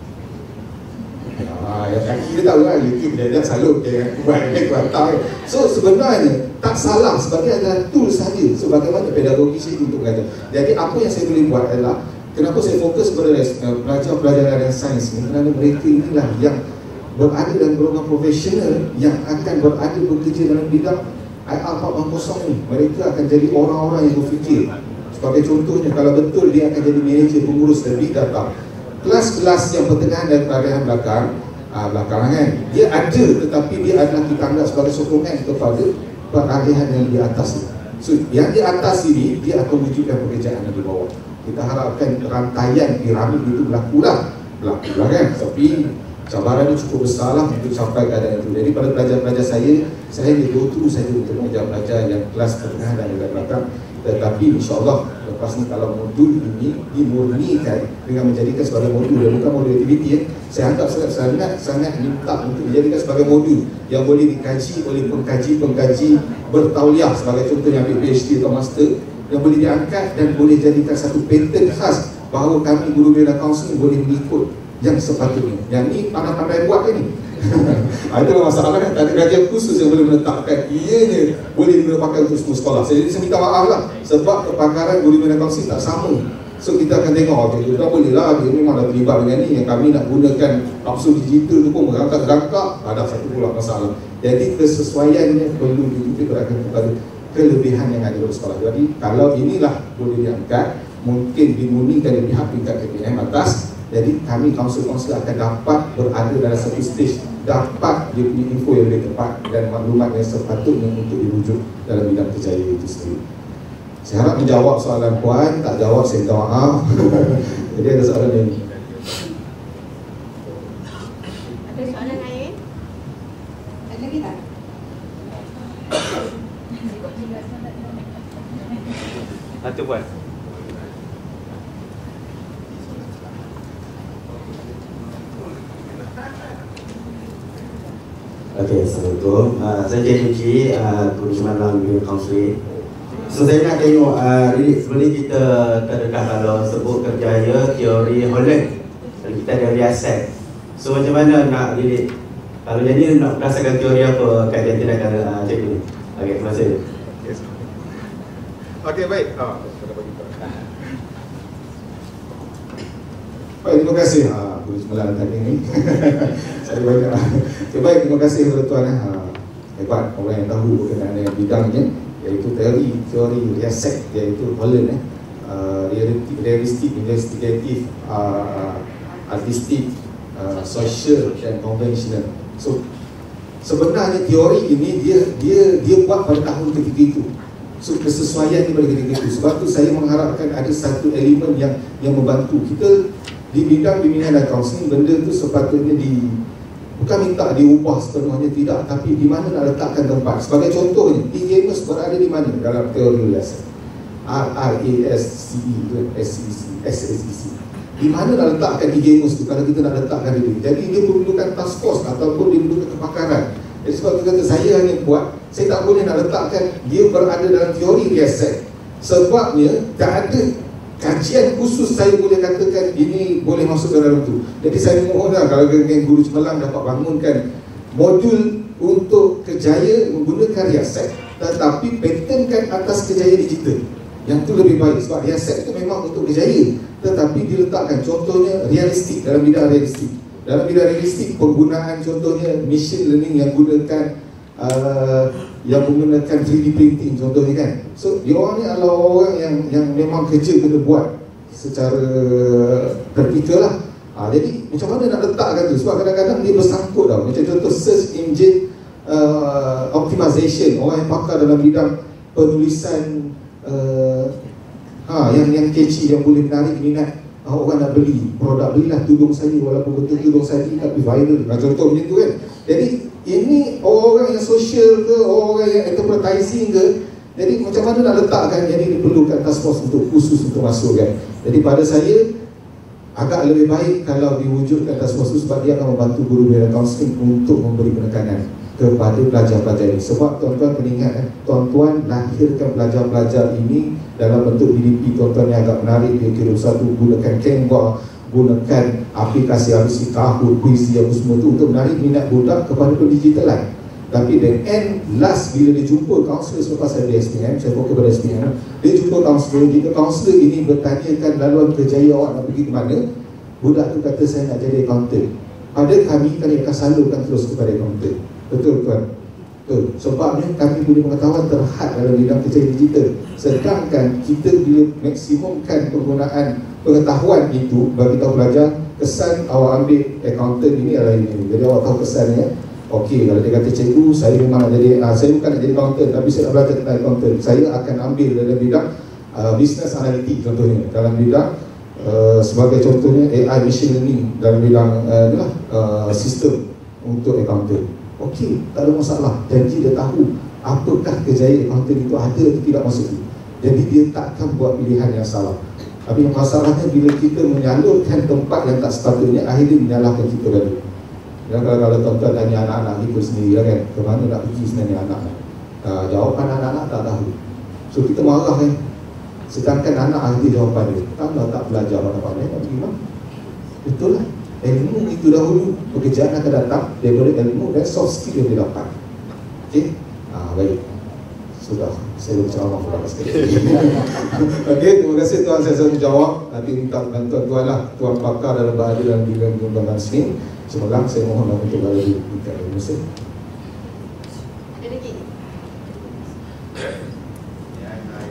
Yang kaki dia tahu kan, YouTube dia selalu buat. So sebenarnya tak salah sebab dia adalah tool saja sebagaimana pedagogi cikgu untuk mengajar. Jadi apa yang saya boleh buat adalah, kenapa saya fokus kepada pelajar-pelajar yang sains ni, kerana mereka inilah yang berada dalam golongan profesional yang akan berada bekerja dalam bidang IR 4.0 ni. Mereka akan jadi orang-orang yang berfikir. Sebagai contohnya, kalau betul dia akan jadi manager pengurus dan big data. Kelas-kelas yang pertengahan dan peralihan belakangan kan, dia ada, tetapi dia adalah kita anggap sebagai sokongan kepada peralihan yang di atas. So yang di atas ini dia akan wujudkan pekerjaan yang di bawah. Kita harapkan rantaian piramid itu berlaku lah kan, tapi cabaran itu cukup besar lah untuk sampai keadaan itu. Jadi pada pelajar-pelajar saya go through saja untuk mengajar pelajar yang kelas pertengahan dan juga belakang. Tetapi insyaAllah lepas ni kalau modul ini dimurnikan dengan menjadikan sebagai modul dan bukan modul aktiviti, saya anggap sangat minta untuk dijadikan sebagai modul yang boleh dikaji oleh pengkaji bertauliah, sebagai contohnya ambil PhD atau master, yang boleh diangkat dan boleh jadikan satu pattern khas bahawa kami guru bidang kaunseling boleh mengikut yang sepatutnya. Yang ni pandai-pandai buat kan ni. Itulah masalah kan, tak ada kajian khusus yang boleh menetapkan ianya boleh dipakai untuk semua sekolah. Jadi saya minta maaf lah sebab kepakaran guru bidang kaunseling tak sama. So kita akan tengok, okay, kita boleh lah, dia memang dah terlibat dengan ni, yang kami nak gunakan kapsul digital tu pun merangkak-rangkak, ada satu pula masalah. Jadi kesesuaiannya perlu diperhatikan kepada kelebihan yang ada di sekolah. Jadi kalau inilah boleh diangkat, mungkin dimurnikan di pihak tingkat KPM atas. Jadi kami kaunselor-kaunselor akan dapat berada dalam satu stage dapat dia punya info yang lebih tepat dan maklumat yang sepatutnya untuk dirujuk dalam bidang kerjaya itu sendiri. Saya harap menjawab soalan puan, tak jawab saya minta maaf. Jadi ada soalan lain. Ada soalan lain? Ada lagi tak? Satu puan. Okey, Assalamualaikum. Saya Jenuki, Guru Semalam Union Council. So saya nak tengok sebelum ni kita terdedah kalau sebut kerjaya teori Holland. Kalau kita ada riaset. So macam mana nak relate? Kalau jadi nak berdasarkan teori apa kajian tindakan cikgu ni? Okey, terima kasih. Okey, baik. Baik, terima kasih Guru Semalam tadi ni. Saya banyak. Okay, baik, terima kasih kepada tuan. Hebat orang yang tahu berkenaan dengan bidangnya, iaitu teori riaset, iaitu Holland, realistik, investigatif, artistik, social dan konvensional. So sebenarnya teori ini dia buat pada tahun ketika itu. So kesesuaian pada ketika itu. Sebab tu saya mengharapkan ada satu elemen yang membantu kita di bidang bimbingan dan kaunseling. Benda tu sepatutnya bukan minta diubah sepenuhnya, tidak, tapi di mana nak letakkan tempat. Sebagai contohnya, e-gamers berada di mana dalam teori riaset? RASCE, di mana nak letakkan e-gamers tu kalau kita nak letakkan diri? Jadi dia memerlukan task force ataupun dia memerlukan kepakaran. Jadi sebab itu kata saya hanya buat, saya tak boleh nak letakkan dia berada dalam teori riaset. Sebabnya tak ada kajian khusus saya boleh katakan ini boleh masuk ke dalam tu. Jadi saya mohonlah kalau Guru Cemerlang dapat bangunkan modul untuk kerjaya menggunakan riaset, tetapi patentkan atas kerjaya digital. Yang tu lebih baik sebab riaset itu memang untuk kerjaya, tetapi diletakkan contohnya realistik, dalam bidang realistik. Dalam bidang realistik penggunaan contohnya machine learning yang menggunakan 3D printing contohnya kan. So dia orang ni adalah orang yang memang kerja kena buat secara praktikal lah. Jadi macam mana nak letakkan tu? Sebab kadang-kadang dia bersangkut tau. Macam contoh search engine optimization, orang yang pakar dalam bidang penulisan yang catchy, yang boleh menarik minat orang nak beli produk. Belilah tudung saya walaupun betul tudung saya tapi viral. Contoh macam tu kan. Jadi ini orang yang social ke, orang yang advertising ke. Jadi macam mana nak letakkan? Jadi diperlukan task force untuk khusus untuk masuk kan. Jadi pada saya agak lebih baik kalau diwujudkan task force sebab dia akan membantu guru dan kaunseling untuk memberi penekanan kepada pelajar-pelajar ini. Sebab tuan-tuan kena ingat tuan-tuan lahirkan pelajar-pelajar ini dalam bentuk DDP. Tuan-tuan yang agak menarik, dia kira satu gunakan Canva, gunakan aplikasi Kahoot, puisi apa semua tu untuk menarik minat budak kepada pendigitalan. Tapi the end last bila dia jumpa kaunselor selepas saya di SPM, saya fokus kepada SPM, dia jumpa kaunselor, jika kaunselor ini bertanyakan laluan kerjaya awak nak pergi ke mana, budak tu kata saya nak jadi accountant. Pada kami akan salurkan terus kepada accountant. Betul tuan? Betul. Sebabnya kami punya pengetahuan terhad dalam bidang kerjaya digital. Sedangkan kita bila maksimumkan penggunaan pengetahuan itu bagi tahu pelajar, kesan awak ambil accountant ini adalah ini. Jadi awak tahu kesannya. Okey, kalau dia kata cikgu, saya memang nak jadi, saya bukan nak jadi accountant, tapi saya nak belajar tentang accountant. Saya akan ambil dalam bidang business analytic contohnya, dalam bidang sebagai contohnya AI machine learning, dalam bidang sistem untuk accountant. Okey, tak ada masalah. Janji dia tahu apakah kerjaya accountant itu ada atau tidak masuk itu. Jadi dia takkan buat pilihan yang salah. Tapi masalahnya bila kita menyalurkan tempat yang tak sepatutnya, akhirnya menyalahkan kita tadi. Dan kalau tuan-tuan tanya anak-anak ikut sendiri kan, ke mana nak pergi sebenarnya anak? Jawapan anak-anak tak tahu. So kita marah kan. Sedangkan anak ahli jawapan dia. Kalau tak belajar pandai-pandai, nak pergi mana? Betul lah. Ilmu itu dahulu, pekerjaan akan datang daripada ilmu dan soft skill yang dia dapat. Okey? Baik. Sudah, saya berceramah berapa sekali. Okey, terima kasih tuan, saya selalu jawab. Nanti minta bantuan tuan lah, tuan pakar dalam bahasa dalam bidang pengembangan sini. Semoga saya mohon untuk berada di Indonesia. Ada lagi?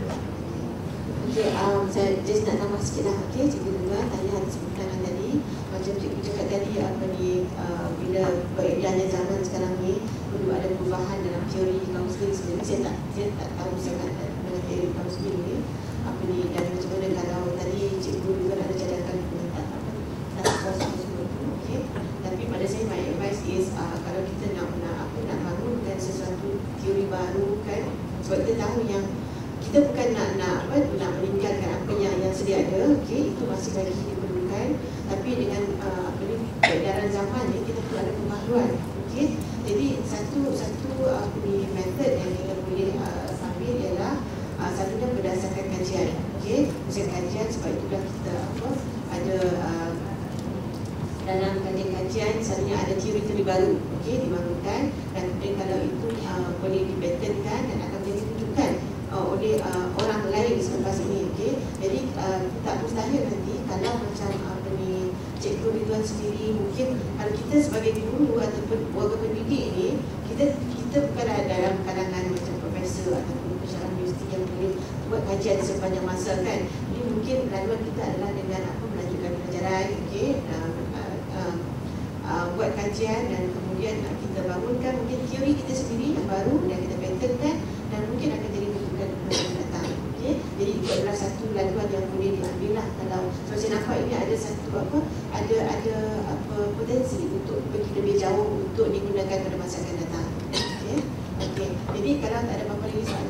Okey, saya just nak tambah sikit lah. Okey, cikgu dua tanya ada sebutan tadi. macam cikgu cakap tadi bila beredarnya zaman sekarang ni perlu ada perubahan dalam teori kaunseling sendiri. Saya tak tahu sangat dengan teori kaunseling ni dan macam mana kalau tadi cikgu juga ada cadangkan tak kuasa semua tu, okey. Tapi pada saya my advice is kalau kita nak bangunkan sesuatu teori baru kan, sebab kita tahu yang kita bukan nak meninggalkan apa yang sedia ada, okey, itu masih lagi diperlukan, tapi dengan peredaran zaman ni kita perlu ada pembaharuan, okey. Jadi satu method yang kita boleh ambil ialah satunya berdasarkan kajian, okey. Berdasarkan kajian, sebab itulah kita ada dalam kajian satunya ada teori-teori baru, okey, dibangunkan, dan kemudian kalau itu boleh dipatenkan dan akan menjadi rujukan oleh orang lain selepas ini, okey. Jadi tak mustahil nanti kalau macam Cikgu Ridwan sendiri, mungkin kalau kita sebagai guru ataupun warga pendidik ni, kita bukan dalam kalangan macam profesor ataupun pensyarah universiti yang boleh buat kajian sepanjang masa kan. Jadi mungkin laluan kita adalah dengan melanjutkan pelajaran, okey, buat kajian dan kemudian kita bangunkan mungkin teori kita sendiri yang baru dan kita patenkan dan mungkin akan jadi rujukan yang datang, okey. Jadi itu adalah satu laluan yang boleh diambil lah. Kalau saya nampak ini ada satu ada potensi untuk pergi lebih jauh untuk digunakan pada masa akan datang, okey. Jadi kalau tak ada apa-apa lagi